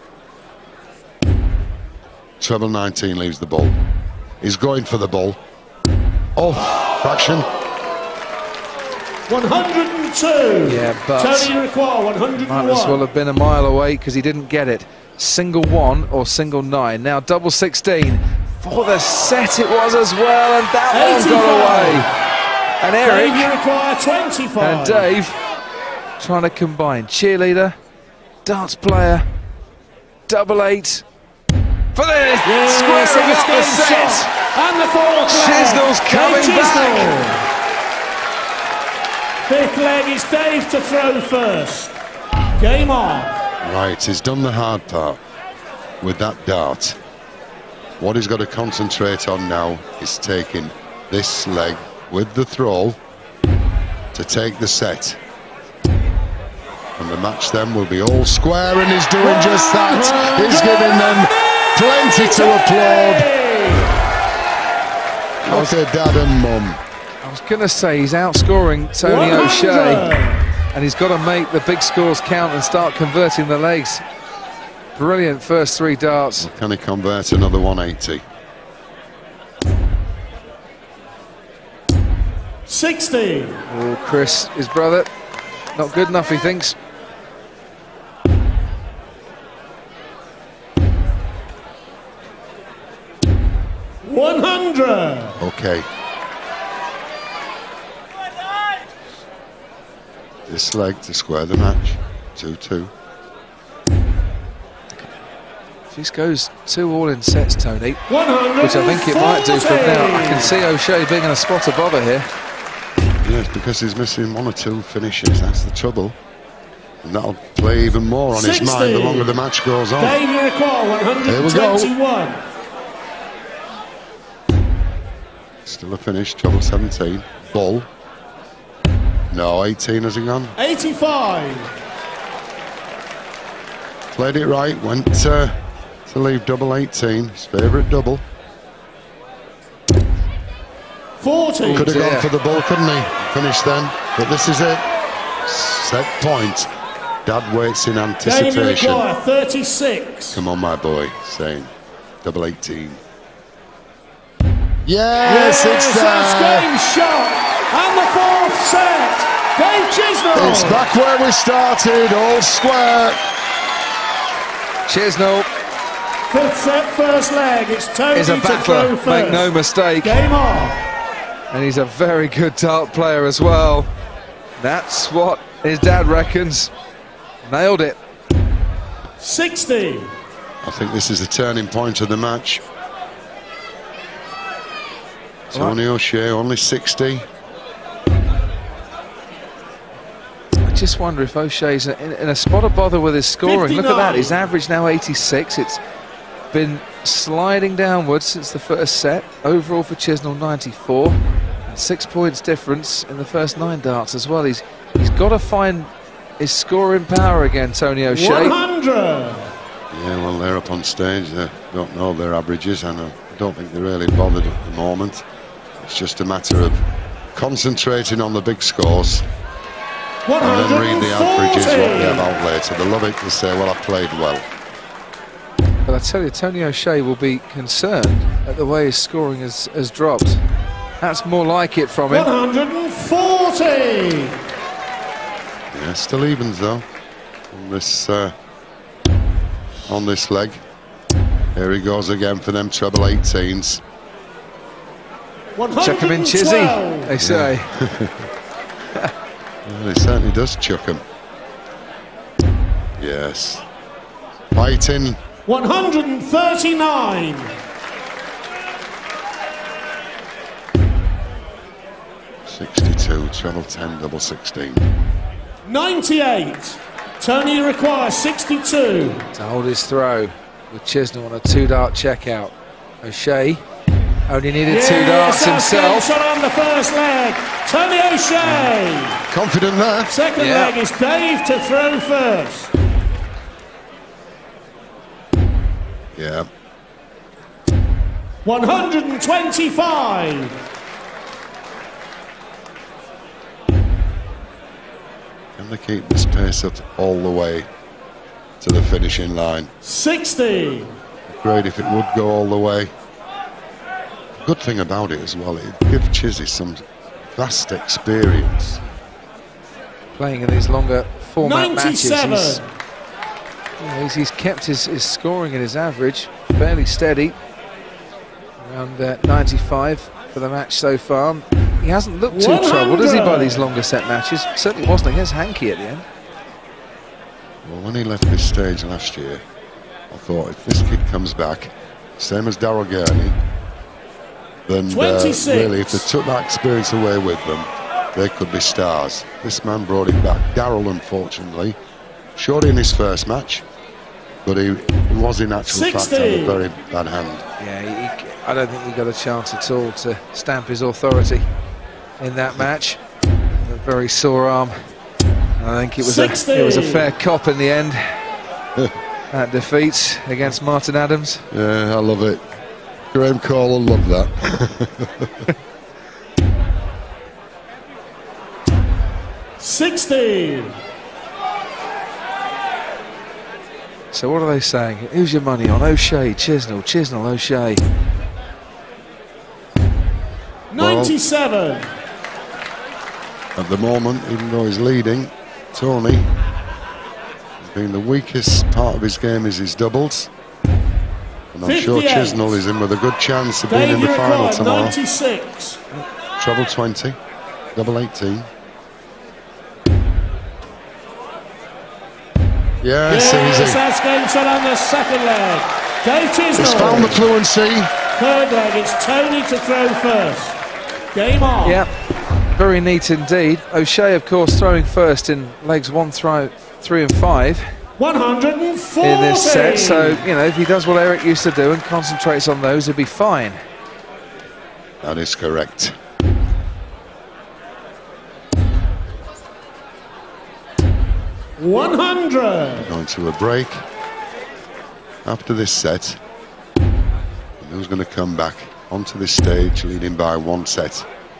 Treble 19 leaves the ball. He's going for the ball. Oh, fraction. 102. Yeah, but Tony require 101. might as well have been a mile away because he didn't get it. Single 1 or single 9. Now double 16. For the set it was as well, and that one got And Eric Dave, you require 25. and Dave trying to combine cheerleader, darts player, double 8 for the squaring up the set. And the fourth leg. Chisnell's coming back. Fifth leg is Dave to throw first. Game on. Right, he's done the hard part with that dart. What he's got to concentrate on now is taking this leg with the throw to take the set. And the match then will be all square, and he's doing just that. He's giving them plenty to applaud. Okay, Dad and Mum. I was going to say he's outscoring Tony 100. O'Shea, and he's got to make the big scores count and start converting the legs. Brilliant first 3 darts. Well, can he convert another 180? 60. Oh, Chris, his brother, not good enough, he thinks. $100. Okay. This leg to square the match. 2-2. If this goes 2 all in sets, Tony, 140. which I think it might do from now, I can see O'Shea being in a spot of bother here. Yes, because he's missing 1 or 2 finishes. That's the trouble. And that'll play even more on 60. his mind the longer the match goes on. Dave, you require 121. Still a finish, treble 17. Bull. No, 18 has he gone? 85. Played it right, went to leave double 18, his favourite double. 40. Could have gone for the bull, couldn't he? Finished then, but this is it. Set point. Dad waits in Dave, you anticipation. require 36. Come on, my boy, saying double 18. Yes, it's that's there. game shot. And the fourth set. Dave Chisnell. It's back where we started, all square. Chisnell Fifth set, first leg. It's Tony is a to throw battler, first. make no mistake. Game on. And he's a very good dart player as well. That's what his dad reckons. Nailed it. 60. I think this is the turning point of the match. Tony O'Shea, only 60. I just wonder if O'Shea's in a spot of bother with his scoring. 59. Look at that, his average now 86. It's been sliding downwards since the first set. Overall for Chisnell 94. And 6 points difference in the first 9 darts as well. He's got to find his scoring power again, Tony O'Shea. 100. Yeah, well, they're up on stage. They don't know their averages, and I don't think they're really bothered at the moment. It's just a matter of concentrating on the big scores and then read the averages, what they have out later. They love it to say, well, I played well. But I tell you, Tony O'Shea will be concerned at the way his scoring has dropped. That's more like it from him. 140. Yeah, still evens though on this leg. Here he goes again for them treble 18s. Chuck him in Chizzy, they say. Well, he certainly does chuck him. Yes. Fighting. 139. $62, treble 10, double 16. 98. Tony requires 62. To hold his throw with Chisnell on a 2-dart checkout. O'Shea only needed 2 darts himself. Shot on the first leg. Tony O'Shea. Confident there. Second leg is Dave to throw first. Yeah. 125. Can they keep this pace up all the way to the finishing line? 60. Great if it would go all the way. Good thing about it as well, it gives Chizzy some vast experience. Playing in these longer format 97. matches. He's kept his scoring and his average fairly steady. Around 95 for the match so far. He hasn't looked too troubled, has he, by these longer set matches? Certainly wasn't against Hankey at the end. Well, when he left this stage last year, I thought if this kid comes back, same as Daryl Gurney, then really, if they took that experience away with them, they could be stars. This man brought it back. Daryl, unfortunately, showed in his first match, but he was in actual fact on a very bad hand. Yeah, I don't think he got a chance at all to stamp his authority in that match. A very sore arm. I think it was a fair cop in the end. That defeat against Martin Adams. Yeah, I love it. Graham Cole will love that. 16. So what are they saying? Who's your money on? O'Shea, Chisnell, O'Shea. 97. At the moment, even though he's leading, Tony has been the weakest part of his game is his doubles. And I'm sure Chisnell is in with a good chance of being in the final tomorrow. 96. Treble 20, double 18. Yes, easy. That's game shot on the second leg. Dave Chisnell. He's found the fluency. Third leg, it's Tony to throw first. Game on. Yeah, very neat indeed. O'Shea, of course, throwing first in legs 1, 3 and 5. 140. In this set, so, you know, if he does what Eric used to do and concentrates on those, he'll be fine. That is correct. Going to a break after this set. And who's going to come back onto this stage leading by 1 set?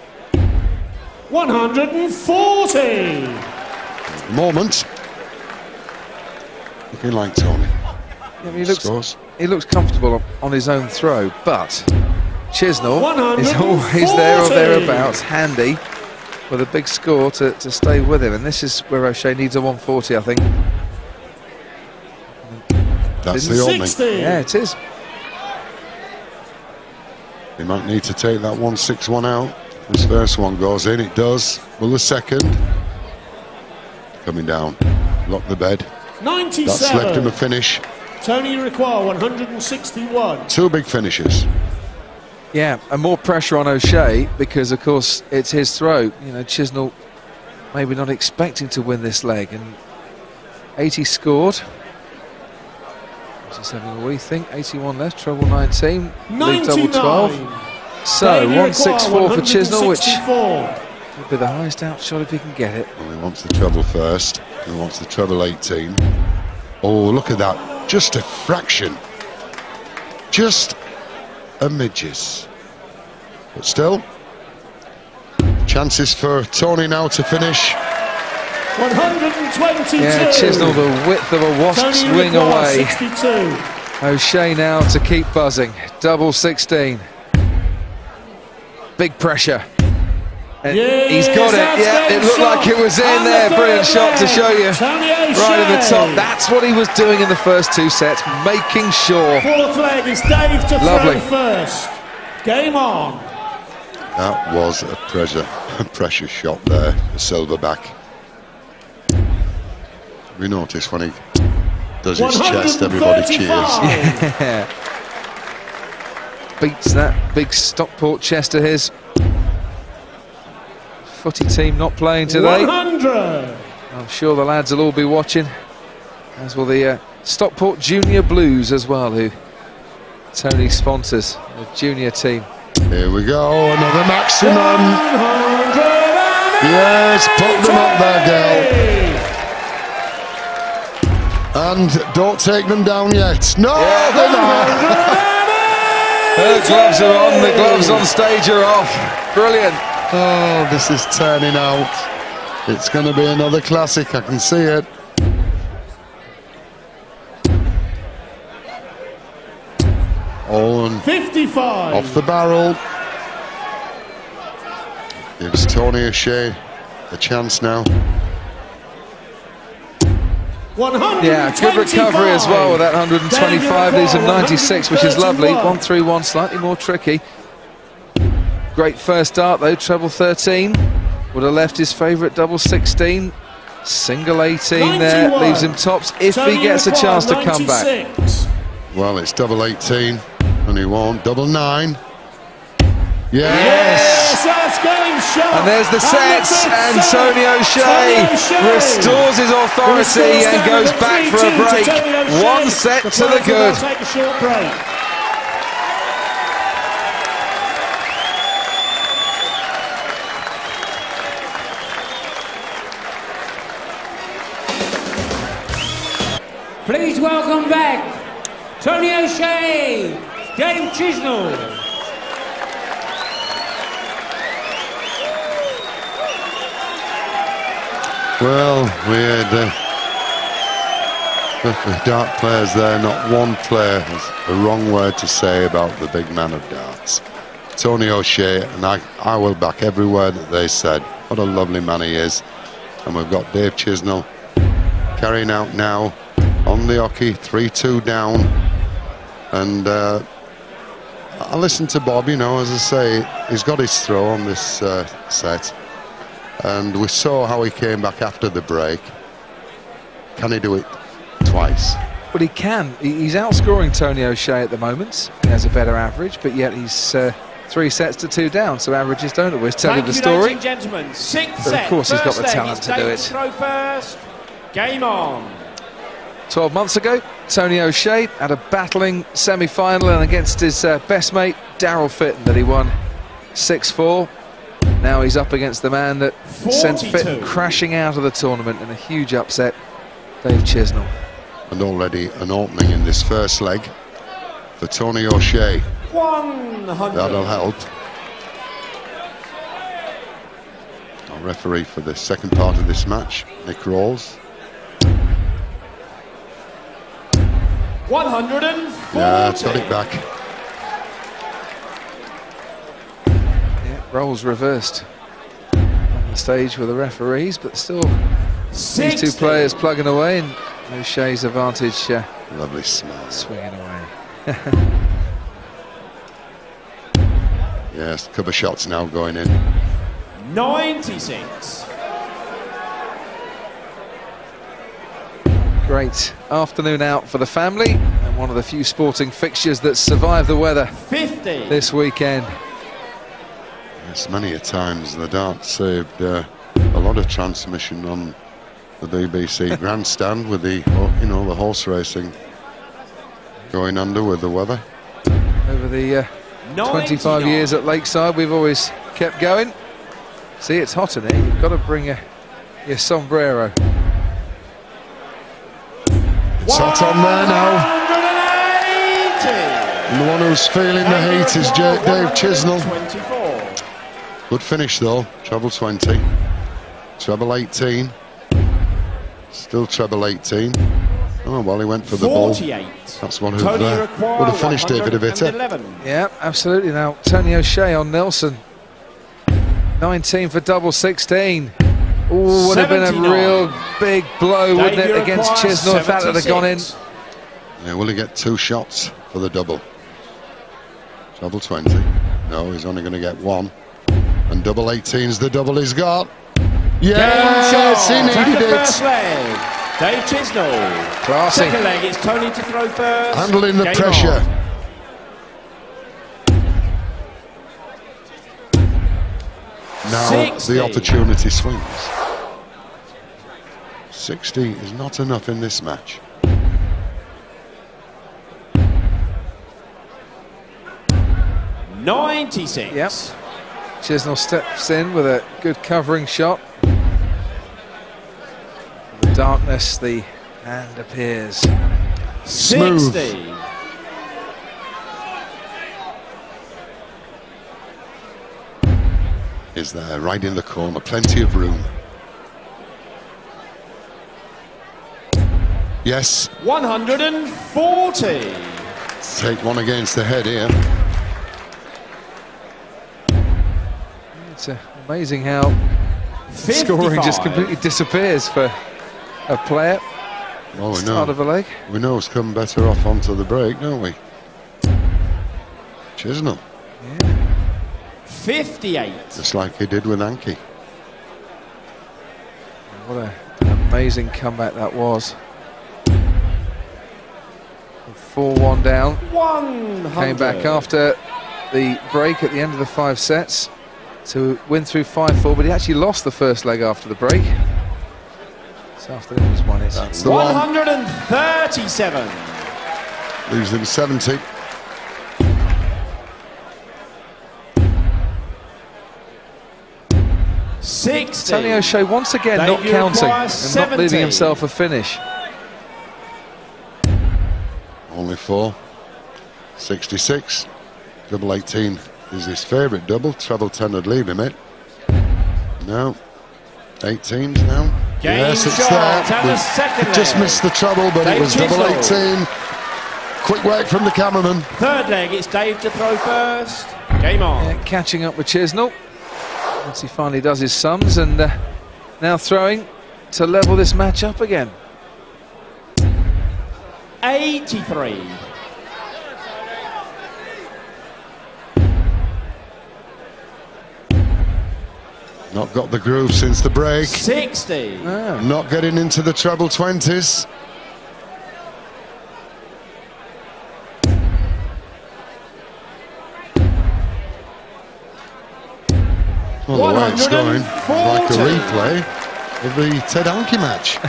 140. At the moment, looking like Tony. Yeah, he looks comfortable on his own throw, but Chisnell is always there or thereabouts, handy, with a big score to stay with him. And this is where O'Shea needs a 140, I think. That's the opening. Yeah, it is. He might need to take that 161 out. This first one goes in, it does. Will the second? Coming down. Lock the bed. 97. That's left him a finish. Tony require 161. 2 big finishes. Yeah, and more pressure on O'Shea because, of course, it's his throw. You know, Chisnell maybe not expecting to win this leg, and 80 scored. Just having a wee think. 81 left, treble 19, lead double 12. So 164 for Chisnell, which would be the highest outshot if he can get it. Well, he wants the treble first. He wants the treble 18. Oh, look at that! Just a fraction. Just a midges. But still, chances for Tony now to finish. 122. Yeah, Chisnell the width of a wasp's wing away. 62. O'Shea now to keep buzzing. Double 16. Big pressure. And he's got it. Yeah, it looked like it was in there. Brilliant shot to show you. Right at the top. That's what he was doing in the first 2 sets, making sure. Fourth leg is Dave to throw first. Game on. That was a pressure shot there, the Silverback. We notice when he does his chest, everybody cheers. Yeah. Beats that big Stockport chest of his. Footy team not playing today. 100. I'm sure the lads will all be watching, as will the Stockport Junior Blues as well, who Tony sponsors, the junior team. Here we go, another maximum. Yes, put them up there, girl. And don't take them down yet. No, they're not. Her gloves are on, the gloves on stage are off. Brilliant. Oh, this is turning out. It's going to be another classic, I can see it. Oh, and 55. off the barrel. Gives Tony O'Shea a chance now. 125. Yeah, good recovery as well with that 125. These are 96, which is lovely. 131, slightly more tricky. Great first start though, treble 13. Would have left his favourite double 16. Single 18 there, leaves him tops if he gets a chance to come back. Well, it's double 18, and he won't. Double 9. Yes, that's game shot. And there's the sets, and Tony O'Shea restores his authority and goes back for a break. 1 set to the good. Take a short break. Please welcome back Tony O'Shea, Dave Chisnell. Well, we had the dart players there. Not one player has a wrong word to say about the big man of darts. Tony O'Shea, and I will back every word that they said. What a lovely man he is. And we've got Dave Chisnell carrying out now on the hockey, 3-2 down. And I listened to Bob, you know, as I say, he's got his throw on this set. And we saw how he came back after the break. Can he do it twice? Well, he can. He's outscoring Tony O'Shea at the moment. He has a better average, but yet he's 3 sets to 2 down, so averages don't always tell you the story. Thank you, ladies and gentlemen. 6th But set. of course he's got the First talent leg to do is it. Throw first. Game on. 12 months ago, Tony O'Shea had a battling semi-final, and against his best mate, Daryl Fitton, that he won 6-4. Now he's up against the man that sent 42. Fitton crashing out of the tournament in a huge upset, Dave Chisnell. And already an opening in this first leg for Tony O'Shea. 100. That'll help. Our referee for the second part of this match, Nick Rawls. 140. Yeah, got it back. Yeah, roles reversed on the stage with the referees, but still these 2 players plugging away, and O'Shea's advantage Lovely smile. swinging away. Yes, cover shots now going in. 96. Great afternoon out for the family, and one of the few sporting fixtures that survived the weather 50. this weekend. Yes, many a times the dart saved a lot of transmission on the BBC grandstand with the, you know, the horse racing going under with the weather. Over the 25 years at Lakeside, we've always kept going. See, it's hot in here. You've got to bring your sombrero. It's hot on there now. 180. And the one who's feeling the heat is Dave Chisnell. 24. Good finish though, treble 20. Treble 18. Still treble 18. Oh, well, he went for the ball. 48. That's one who would have finished David a bit. Yeah, absolutely. Now, Tony O'Shea on Nelson. 19 for double 16. Ooh, would have been a 79. real big blow, wouldn't it, against Chisnell if that had gone in. Yeah, will he get 2 shots for the double? Treble 20. No, he's only going to get 1. And double 18's the double he's got. Yes, he needed it. First leg, Dave Chisnell. Classy. Second leg, it's Tony to throw first. Handling the Game pressure. on. Now 60. the opportunity swings. 60 is not enough in this match. $96. Yep. Chisnell steps in with a good covering shot. The darkness, the hand appears. Smooth. 60. Is there right in the corner, plenty of room. Yes, 140. take one against the head here. It's amazing how 55. scoring just completely disappears for a player. Oh, we Start of know. a leg. We know it's come better off onto the break, don't we? Chisnell. Yeah. 58. Just like he did with Hankey. What an amazing comeback that was. 4-1 down. 100. Came back after the break at the end of the 5 sets to win through 5-4, but he actually lost the first leg after the break. This afternoon was won it. That's the 137. Losing 70. Tony O'Shea once again not counting and not leaving himself a finish. Only 4. 66. Double 18 is his favourite double. Treble 10 would leave him it. No. 18s now. Game yes, it's shot, there. and the second Just leg. missed the treble, but Dave it was double Chisnell. 18. Quick work from the cameraman. Third leg, it's Dave to throw first. Game on. Yeah, catching up with Chisnell once he finally does his sums, and now throwing to level this match up again. 83. Not got the groove since the break. 60. Not getting into the treble 20s. Well, the way it's going, like a replay of the Ted Hankey match.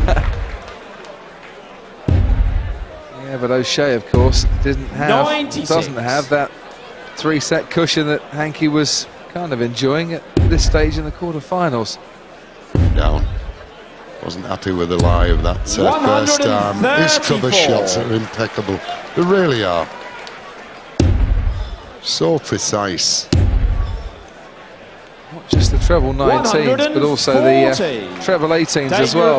Yeah, but O'Shea, of course, doesn't have 96. that 3-set cushion that Hankey was kind of enjoying at this stage in the quarterfinals. Down. Wasn't happy with the lie of that first arm. His cover shots are impeccable. They really are. So precise. Not just the treble 19s, but also the treble 18s as well.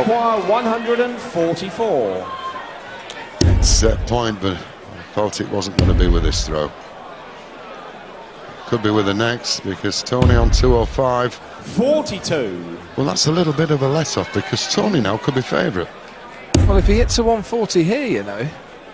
144. Set point, but I felt it wasn't going to be with this throw. Could be with the next, because Tony on 205. 42. Well, that's a little bit of a let-off, because Tony now could be favourite. Well, if he hits a 140 here, you know.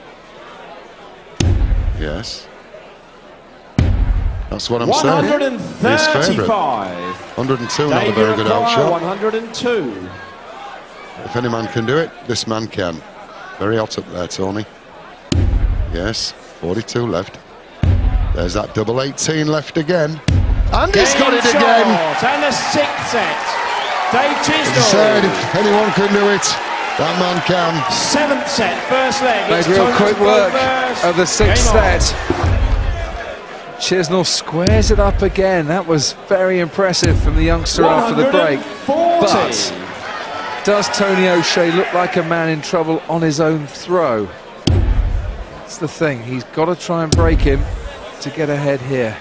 Yes. That's what I'm saying. 135. 102, not a very good outshot. 102. If any man can do it, this man can. Very hot up there, Tony. Yes, 42 left. There's that double 18 left again. And he's got it again. And the 6th set. Dave Chisnell. Said if anyone can do it, that man can. 7th set, first leg. Made real quick work of the 6th set. Chisnell squares it up again. That was very impressive from the youngster after the break. But does Tony O'Shea look like a man in trouble on his own throw? That's the thing. He's got to try and break him to get ahead here.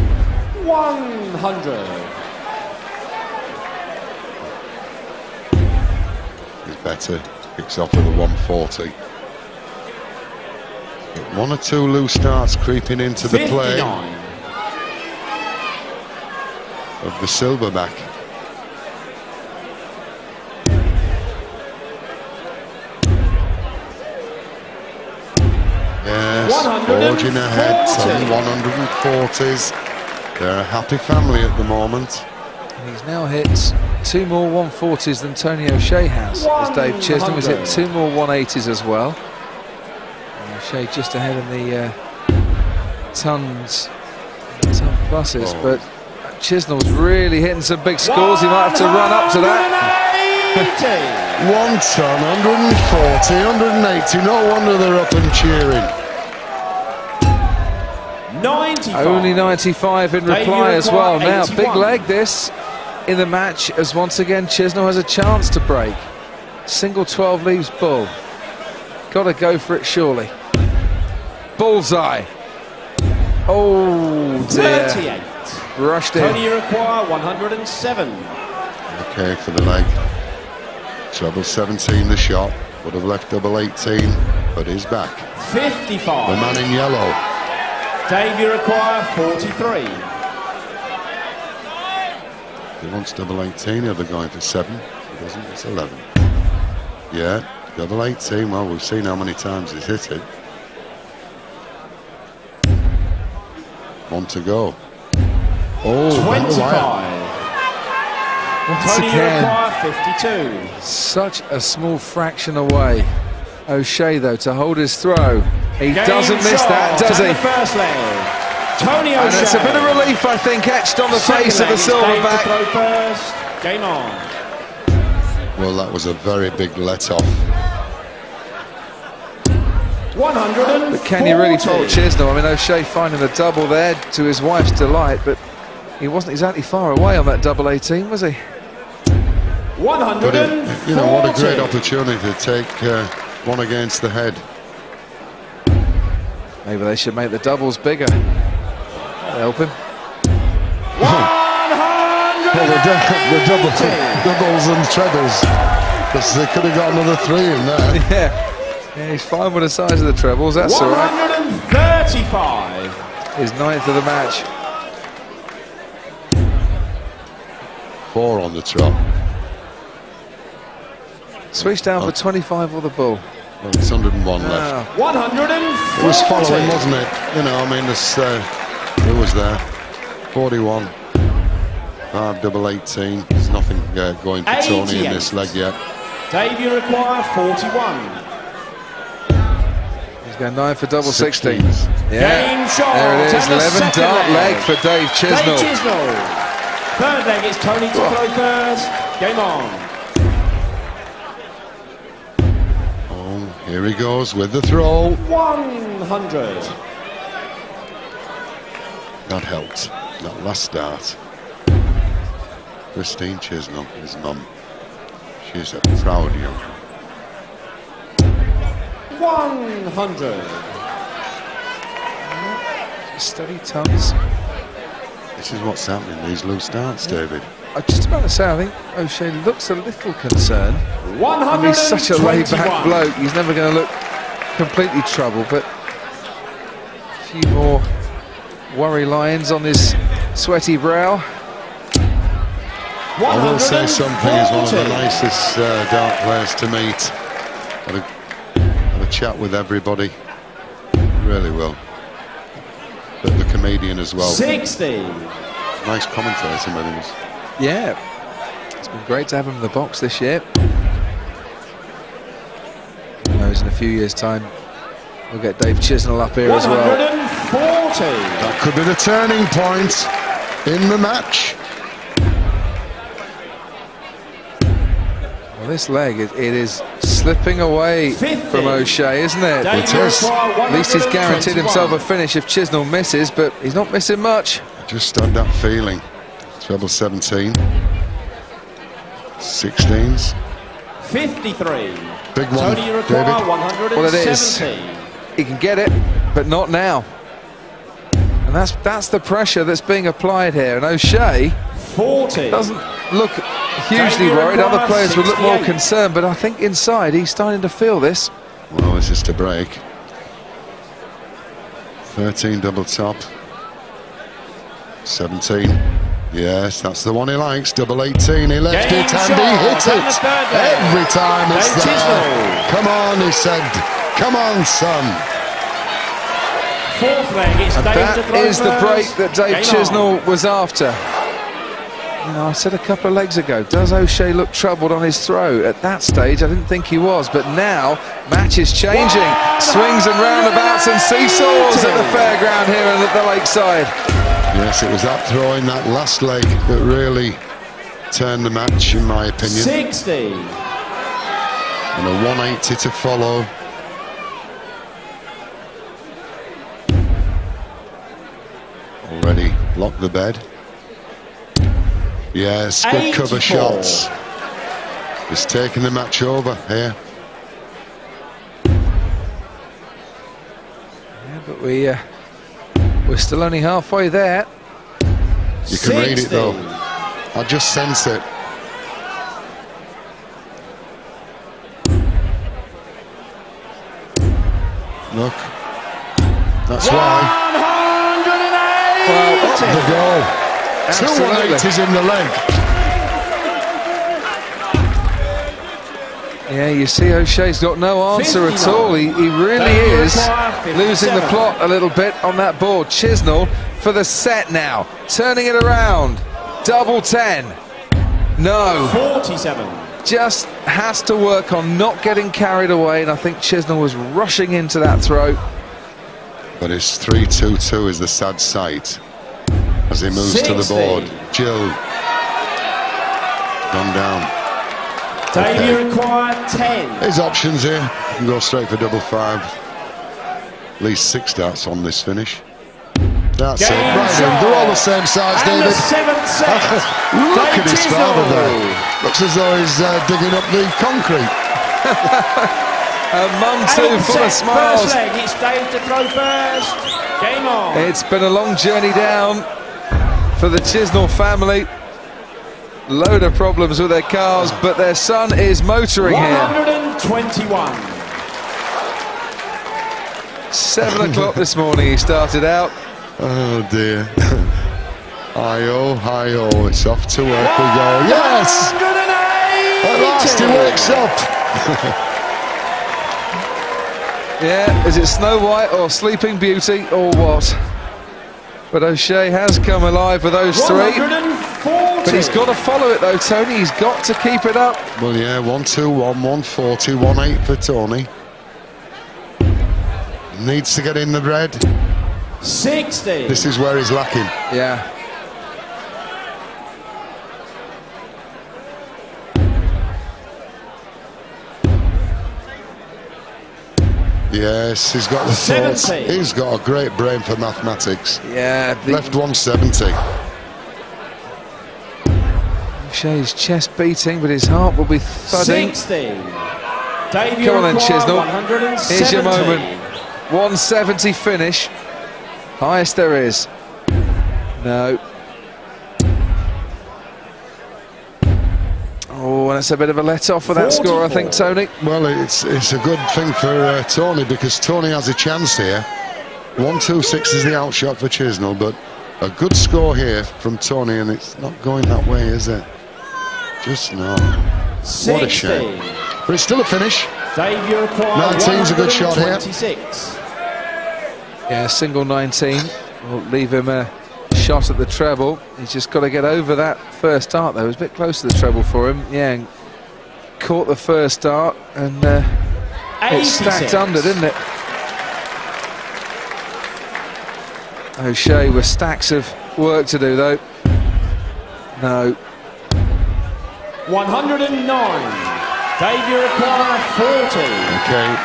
100. He's better. Kicks off with a 140. But 1 or 2 loose starts creeping into the play 59. of the silverback. Yes, forging ahead on 140s. They're a happy family at the moment. And he's now hit 2 more 140s than Tony O'Shea has. As Dave Chisnell has hit 2 more 180s as well. And O'Shea just ahead in the ton pluses, but Chisnell's really hitting some big scores. He might have to run up to that. 1 ton, 140, 180. No wonder they're up and cheering. 95. Only 95 in reply as well. Now, big leg this in the match, as once again Chisnell has a chance to break. Single 12 leaves bull. Got to go for it surely. Bullseye. Oh dear. 38. Rushed in. Tony Iroquois 107. Okay for the leg. Treble 17 the shot. Would have left double 18, but he's back. 55. The man in yellow. Dave Iroquois 43. If he wants double 18, he'll be going for 7. If he doesn't, it's 11. Yeah, double 18. Well, we've seen how many times he's hit it. 1 to go. Oh, 25. Once Tony again, O'Shea, 52. such a small fraction away. O'Shea, though, to hold his throw. He doesn't miss that, does he? The first leg. Tony O'Shea. And it's a bit of relief, I think, etched on the face of the silverback. Throw first. Game on. Well, that was a very big let-off. 140. But can you really fault Chisnell? I mean, O'Shea finding the double there to his wife's delight, but he wasn't exactly far away on that double 18, was he? 140. But you know, what a great opportunity to take one against the head. Maybe they should make the doubles bigger. Help him. 100. Well, the doubles and trebles, because they could have got another 3 in there. Yeah, he's fine with the size of the trebles, that's all right. 135. His 9th of the match. 4 on the trot. Switch down for 25 or the bull. Well, it's 101 left. 140. It was following, wasn't it? You know, I mean, this, it was there. 41. 5 double 18. There's nothing going for Tony in this leg yet. Dave, you require 41. He's going 9 for double 16. 16s. Yeah, Game shot. there it is. And the 11 second dart leg for Dave Chisnell. Dave Chisnell. Third leg, it's Tony to throw first. Game on. Oh, here he goes with the throw. 100. That helped. That last start. Christine Chisnell, his mum. She's a proud young. 100. Steady tons. This is what's happening, these loose starts, David. I was just about to say, I think O'Shea looks a little concerned. 121. I mean, he's such a laid-back bloke. He's never going to look completely troubled, but a few more worry lines on his sweaty brow. I will say something, he's one of the nicest dart players to meet. Had a chat with everybody. Really will. But the comedian as well. 60. Nice commentator, somebody was. Yeah, it's been great to have him in the box this year. Who knows, in a few years' time, we'll get Dave Chisnell up here as well. 140. That could be the turning point in the match. Well, this leg, it is slipping away 50. from O'Shea, isn't it? Dave It is. At least he's guaranteed 121. himself a finish if Chisnell misses, but he's not missing much. Just had that feeling. Treble 17. 16s. 53. Big one, Tony, you require David. 170. Well, it is. He can get it, but not now. And that's the pressure that's being applied here. And O'Shea 40. doesn't look hugely Dave, worried. Other players would look more 68. concerned, but I think inside he's starting to feel this. Well, it's just a break. 13 double top. 17. Yes, that's the one he likes. Double 18. He left Game it shot. and he hit Down the it. third leg. Every time it's Dave there. Chisnell. Come on, he said. Come on, son. Fourth leg, it's And Dave to that throw is the break first. that Dave Game on. Chisnell was after. You know, I said a couple of legs ago, does O'Shea look troubled on his throw? At that stage, I didn't think he was, but now, match is changing. Swings and roundabouts and seesaws at the fairground here and at the lakeside. Yes, it was that throw in that last leg that really turned the match, in my opinion. 60. And a 180 to follow. Already blocked the bed. Yes, good 84. cover shots. He's taking the match over here. Yeah, but we're still only halfway there. You can read it 60. though. I just sense it. Look. That's why. 180. Well, The goal. Absolutely. 2 180s in the leg. Yeah, you see O'Shea's got no answer at 59. all. He really Dave is require 57. losing the plot a little bit on that board. Chisnell for the set now. Turning it around. Double 10. No. 47. Just has to work on not getting carried away, and I think Chisnell was rushing into that throw. But it's 3-2-2 is the sad sight as he moves 60. to the board. Jill gone down. Dave, Okay. you require 10. His options here. You can go straight for double 5. At least 6 darts on this finish. That's it. Game Right in. shot. They're all the same size, And David. the 7th set. Look Dave at his father Chisnell. there. Looks as though he's digging up the concrete. A mum too, 8th full of set, smiles. first leg. It's Dave to throw first. Game on. It's been a long journey down for the Chisnell family. Load of problems with their cars, but their son is motoring here. 121. 7 o'clock this morning he started out. Oh dear. Hi-oh, hi-oh. It's off to work we go. Yes! 180. At last he wakes up. Yeah, is it Snow White or Sleeping Beauty or what? But O'Shea has come alive with those 3. 140. But he's got to follow it though, Tony. He's got to keep it up. Well, yeah, 1-2-1, 140, 1-8 for Tony. Needs to get in the red. 60. This is where he's lacking. Yeah. Yes, he's got the thoughts. 70. He's got a great brain for mathematics. Yeah. Left 170. O'Shea's chest beating, but his heart will be thudding. 60. Dave, you Come on then, require Chisnell. 170. Here's your moment. 170 finish. Highest there is. No. Oh, and it's a bit of a let-off for that score, I think, Tony. Well, it's a good thing for Tony, because Tony has a chance here. 1-2-6 is the outshot for Chisnell, but a good score here from Tony, and it's not going that way, is it? Just not. 60. What a shame. But it's still a finish. Dave, you require 19's a good shot here. 126. Yeah, single 19 will leave him a shot at the treble. He's just got to get over that first start, though. It was a bit close to the treble for him. Yeah, and caught the first start, and it 86. stacked under, didn't it? O'Shea with stacks of work to do, though. No. 109. Dave, you require 40. Okay.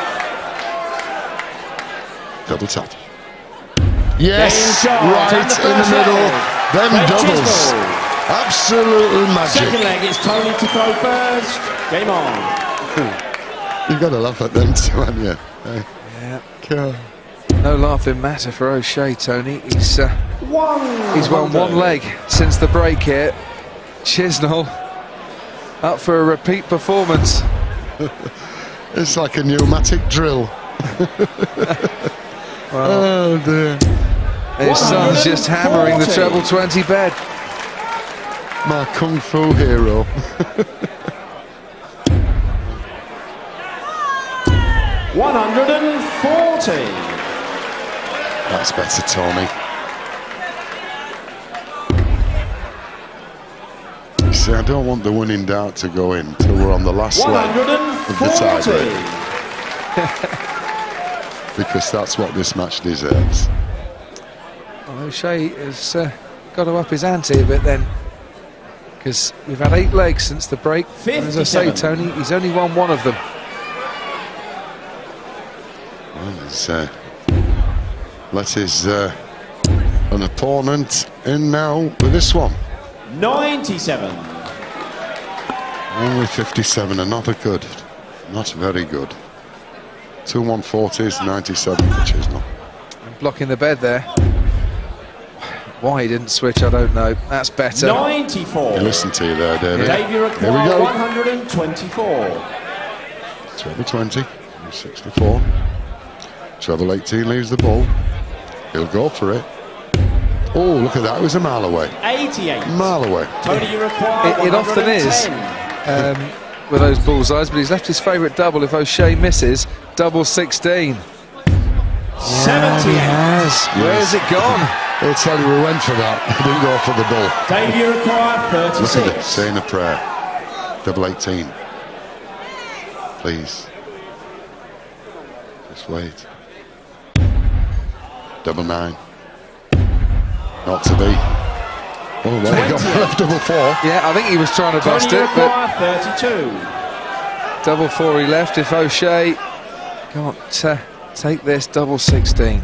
Double tap. Yes, Game shot, right and the in the first middle. leg. Them Dave doubles. Chisnell. Absolute Second magic. leg, it's Tony to throw first. Game on. You've got to laugh at them too, haven't you? Hey. Yeah. God. No laughing matter for O'Shea, Tony. He's won 100. one leg since the break here. Chisnell up for a repeat performance. It's like a pneumatic drill. Oh dear. His son's just hammering the treble 20 bed. My kung fu hero. 140. That's better, Tony. You see, I don't want the winning dart to go in till we're on the last leg of the 140. tiebreak, because that's what this match deserves. Well, O'Shea has got to up his ante a bit then, because we've had 8 legs since the break. And as I say, 57. Tony, he's only won 1 of them. Well, he's let his an opponent in now with this one. 97. Only 57, and not a good, not very good. 2 140s, 97 for Chisnell. Blocking the bed there. Why he didn't switch, I don't know. That's better. 94. Hey, listen to you there, David. Dave, you Here we require go. 124. Treble 20, 64. Treble 18 leaves the ball. He'll go for it. Oh, look at that. It was a mile away. 88. Mile away. Tony, you require It often is. 110. With those bullseyes, but he's left his favourite double if O'Shea misses. Double 16. 78. He has. Where's it gone? He'll tell you we went for that. We didn't go for the bull. Dave, you require Look at it, 36. saying a prayer. Double 18. Please. Just wait. Double 9. Not to be. Oh, well, he got left double 4. Yeah, I think he was trying to Tony, bust you it, but require 32. double 4 he left. If O'Shea can't take this, double 16.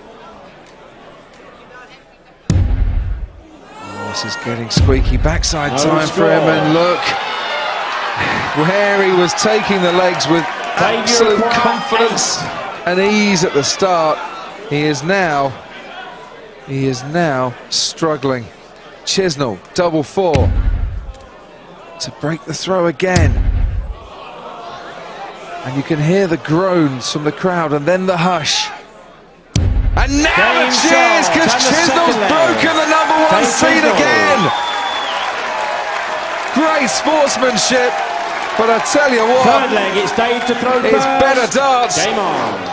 Oh, this is getting squeaky backside time for him, and look where he was taking the legs with absolute confidence and ease at the start. He is now struggling. Chisnell, double 4 to break the throw again. And you can hear the groans from the crowd and then the hush. And now the cheers, because Chisnell's broken the #1 seed again. Great sportsmanship, but I tell you what, Third leg, it's Dave to throw it's first. better darts. Game on.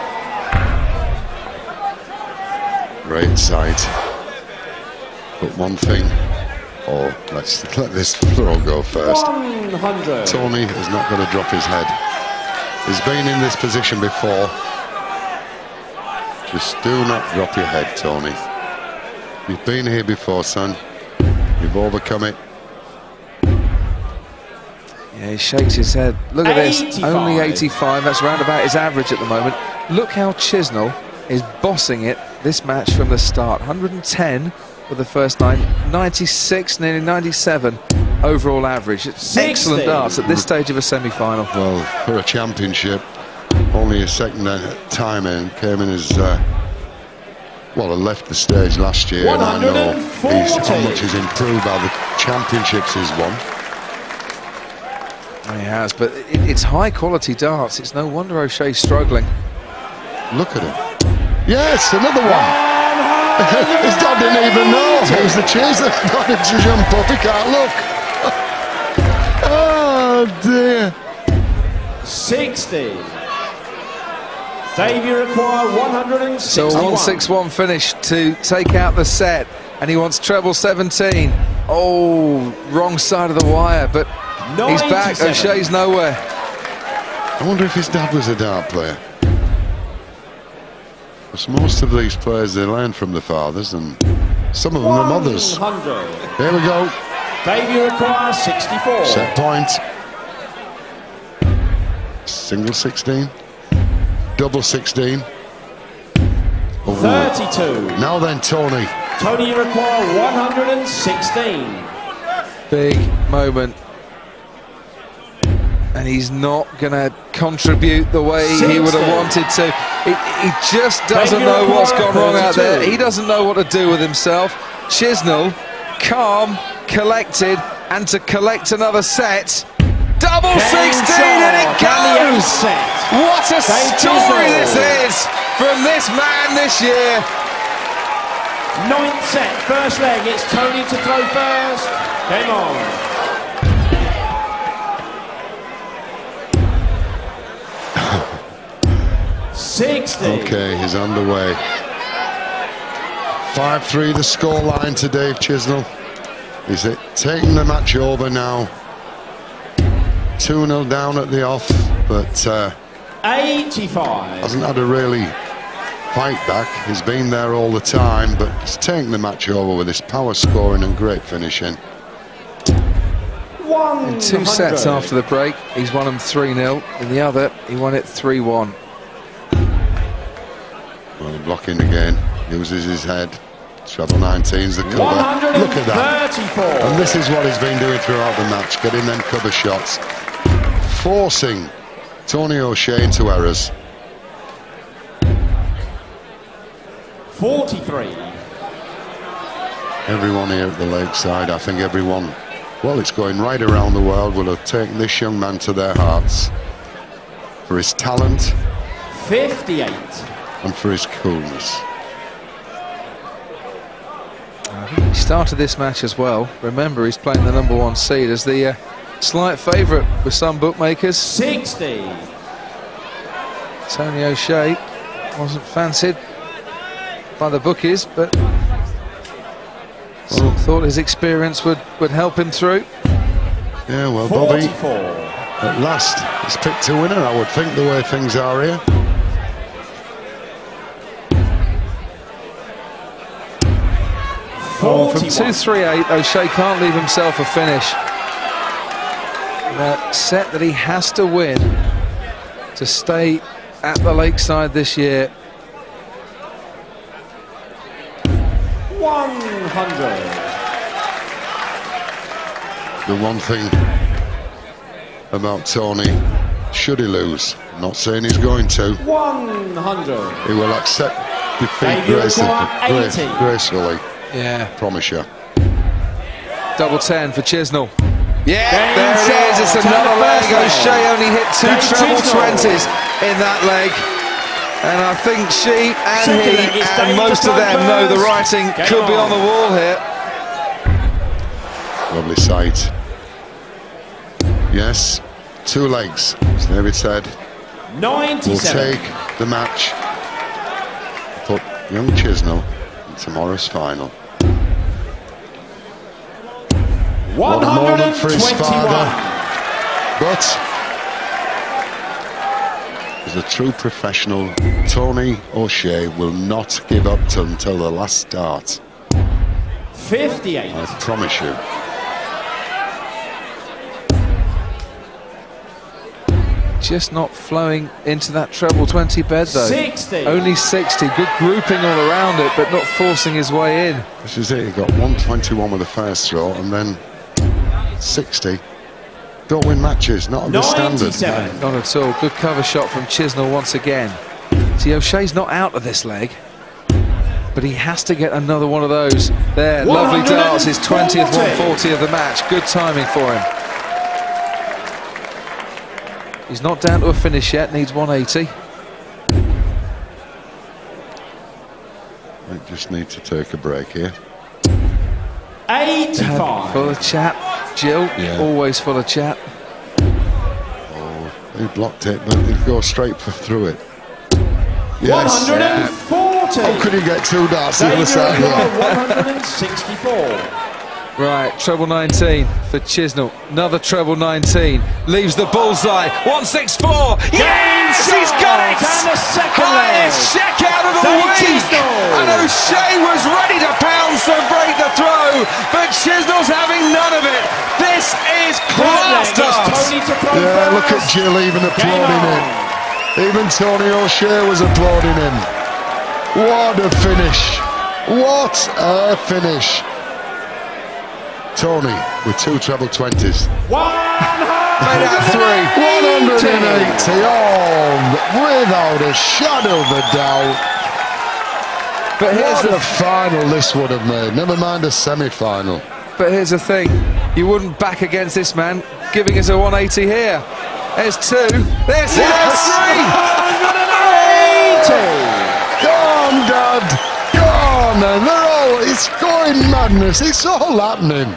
Great sight. But one thing, let's let this throw go first. 100. Tony is not going to drop his head. He's been in this position before. Just do not drop your head, Tony. You've been here before, son. You've overcome it. Yeah, he shakes his head. Look at this, 85. only 85. That's round about his average at the moment. Look how Chisnell is bossing it this match from the start. 110 for the first 9, 96, nearly 97 overall average. It's 60. excellent darts at this stage of a semi-final. Well, for a championship, only a second time in, came in as well, I left the stage last year, and I know how much he's improved by the championships he's won. He has, but it's high-quality darts. It's no wonder O'Shea's struggling. Look at him. Yes, another one. His dad didn't even know. It was the cheers that got him to jump up. He can't look. Oh, dear. 60. Dave, you require 161. So a 161 finish to take out the set, and he wants treble 17. Oh, wrong side of the wire, but he's back. 97. O'Shea's nowhere. I wonder if his dad was a dart player. Because most of these players, they learn from the fathers, and some of them the mothers. 100. Here we go. Dave, you require 64. Set point. Single 16. Double 16. Oh, 32. now then, Tony. Tony, you require 116. Big moment. And he's not going to contribute the way he would have wanted to. He just doesn't know what's gone wrong out there. He doesn't know what to do with himself. Chisnell, calm, collected, and to collect another set. Double 16, and it goes! What a story this is from this man this year. 9th set, first leg. It's Tony to throw first. Game on. Okay, he's underway. 5-3 the scoreline to Dave Chisnell. Is it taking the match over now? 2-0 down at the off, but 85. hasn't had a really fight back. He's been there all the time, but he's taking the match over with his power scoring and great finishing. In 2 sets after the break, he's won them 3-0. In the other, he won it 3-1. Well, blocking again, uses his head. Treble 19's the cover. Look at that. And this is what he's been doing throughout the match, getting them cover shots, forcing Tony O'Shea into errors. 43. Everyone here at the Lakeside, I think everyone, well, it's going right around the world, will have taken this young man to their hearts for his talent 58. and for his coolness. He started this match as well. Remember, he's playing the #1 seed as the slight favourite with some bookmakers. 60. Tony O'Shea wasn't fancied by the bookies, but So thought his experience would help him through. Yeah, well, Bobby, 44. at last, he's picked a winner, I would think, the way things are here. Oh, from 2-3-8, O'Shea can't leave himself a finish. A set that he has to win to stay at the Lakeside this year. 100. The one thing about Tony, should he lose, I'm not saying he's going to, 100. he will accept defeat They require 80. gracefully. Yeah. Promise you. Double 10 for Chisnell. Yeah, Game there it shot. is. It's Turn another the leg. first O'Shea leg. only hit 2 Dave treble Chisnell. 20s in that leg. And I think she and Second he leg is and Dave most to of them know the first. writing Game could be on on. the wall here. Lovely sight. Yes, 2 legs, as David said. 97. Will take the match. Put young Chisnell in tomorrow's final. What a moment for his father. But as a true professional, Tony O'Shea will not give up until the last start. 58. I promise you. Just not flowing into that treble 20 bed though. 60. Only 60. Good grouping all around it, but not forcing his way in. This is it. He got 121 with the first throw and then 60. Don't win matches, not on this standard. 97. Not at all. Good cover shot from Chisnell once again. See, O'Shea's not out of this leg, but he has to get another one of those. There, lovely darts, his 20th 140 of the match. Good timing for him. He's not down to a finish yet, needs 180. I just need to take a break here. 85. Full of chat. Jill, Yeah. always full of chat. Oh, he blocked it, but he'd go straight through it. Yes. 140. How could he get 2 darts the other side? Xavier 164. Right, treble 19 for Chisnell. Another treble 19. Leaves the bullseye. 164. Yes, he's got it! And the second Highest leg. check out of the Dave week. Chisnell. And O'Shea was ready to pounce and break the throw, but Chisnell's having none of it. This is class darts. Tony to throw Yeah, look at first. Jill even applauding Game him. Even Tony O'Shea was applauding him. What a finish. What a finish. Tony with 2 treble 20s. 180 on, without a shadow of a doubt. But here's What the a final this would have made, never mind a semi-final. But here's the thing, you wouldn't back against this man giving us a 180 here. There's 2, there's 3! 180. Go on, Dad, go on, and it's going madness, it's all happening.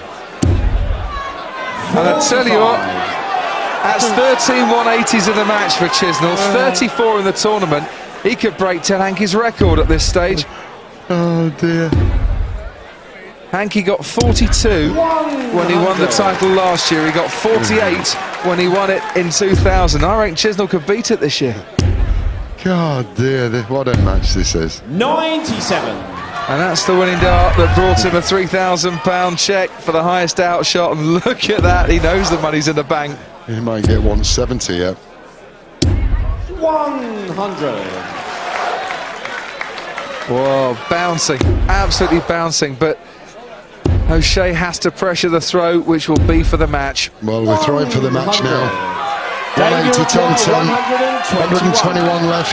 And I tell you what, that's 13 180s in the match for Chisnell, 34 in the tournament. He could break Ted Hankey's record at this stage. Oh dear. Hankey got 42 when he won the title last year. He got 48 when he won it in 2000. I reckon Chisnell could beat it this year. God dear, what a match this is. 97. And that's the winning dart that brought him a £3,000 cheque for the highest outshot. And look at that, he knows the money's in the bank. He might get 170, yeah. 100. Whoa, bouncing, absolutely bouncing. But O'Shea has to pressure the throw, which will be for the match. Well, we're throwing for the match now. 180 ton, 121 left.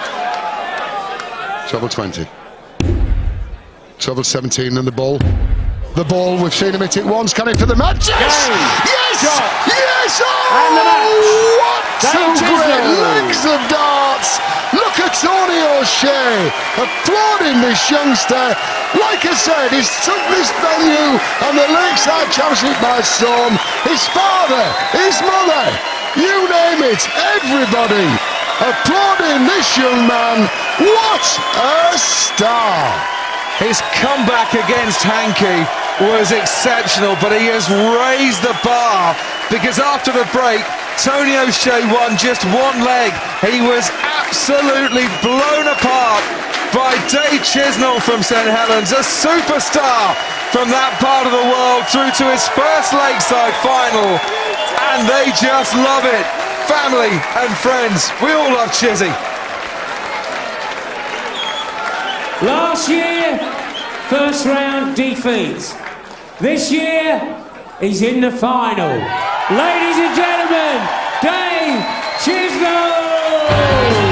Treble 20. Treble 17 and the ball. The ball, we've seen him hit it once. Can he for the match? Yes! Game. Yes! Shot. Yes! Oh! And the match. What two Dave great Chisnell. legs of darts! Look at Tony O'Shea applauding this youngster. Like I said, he's took this venue and the Lakeside Championship by storm. His father, his mother, you name it, everybody applauding this young man. What a star! His comeback against Hankey was exceptional, but he has raised the bar, because after the break, Tony O'Shea won just one leg. He was absolutely blown apart by Dave Chisnall from St Helens, a superstar from that part of the world, through to his first Lakeside final, and they just love it. Family and friends, we all love Chizzy. Last year, first round defeat. This year, he's in the final. Ladies and gentlemen, Dave Chisnall!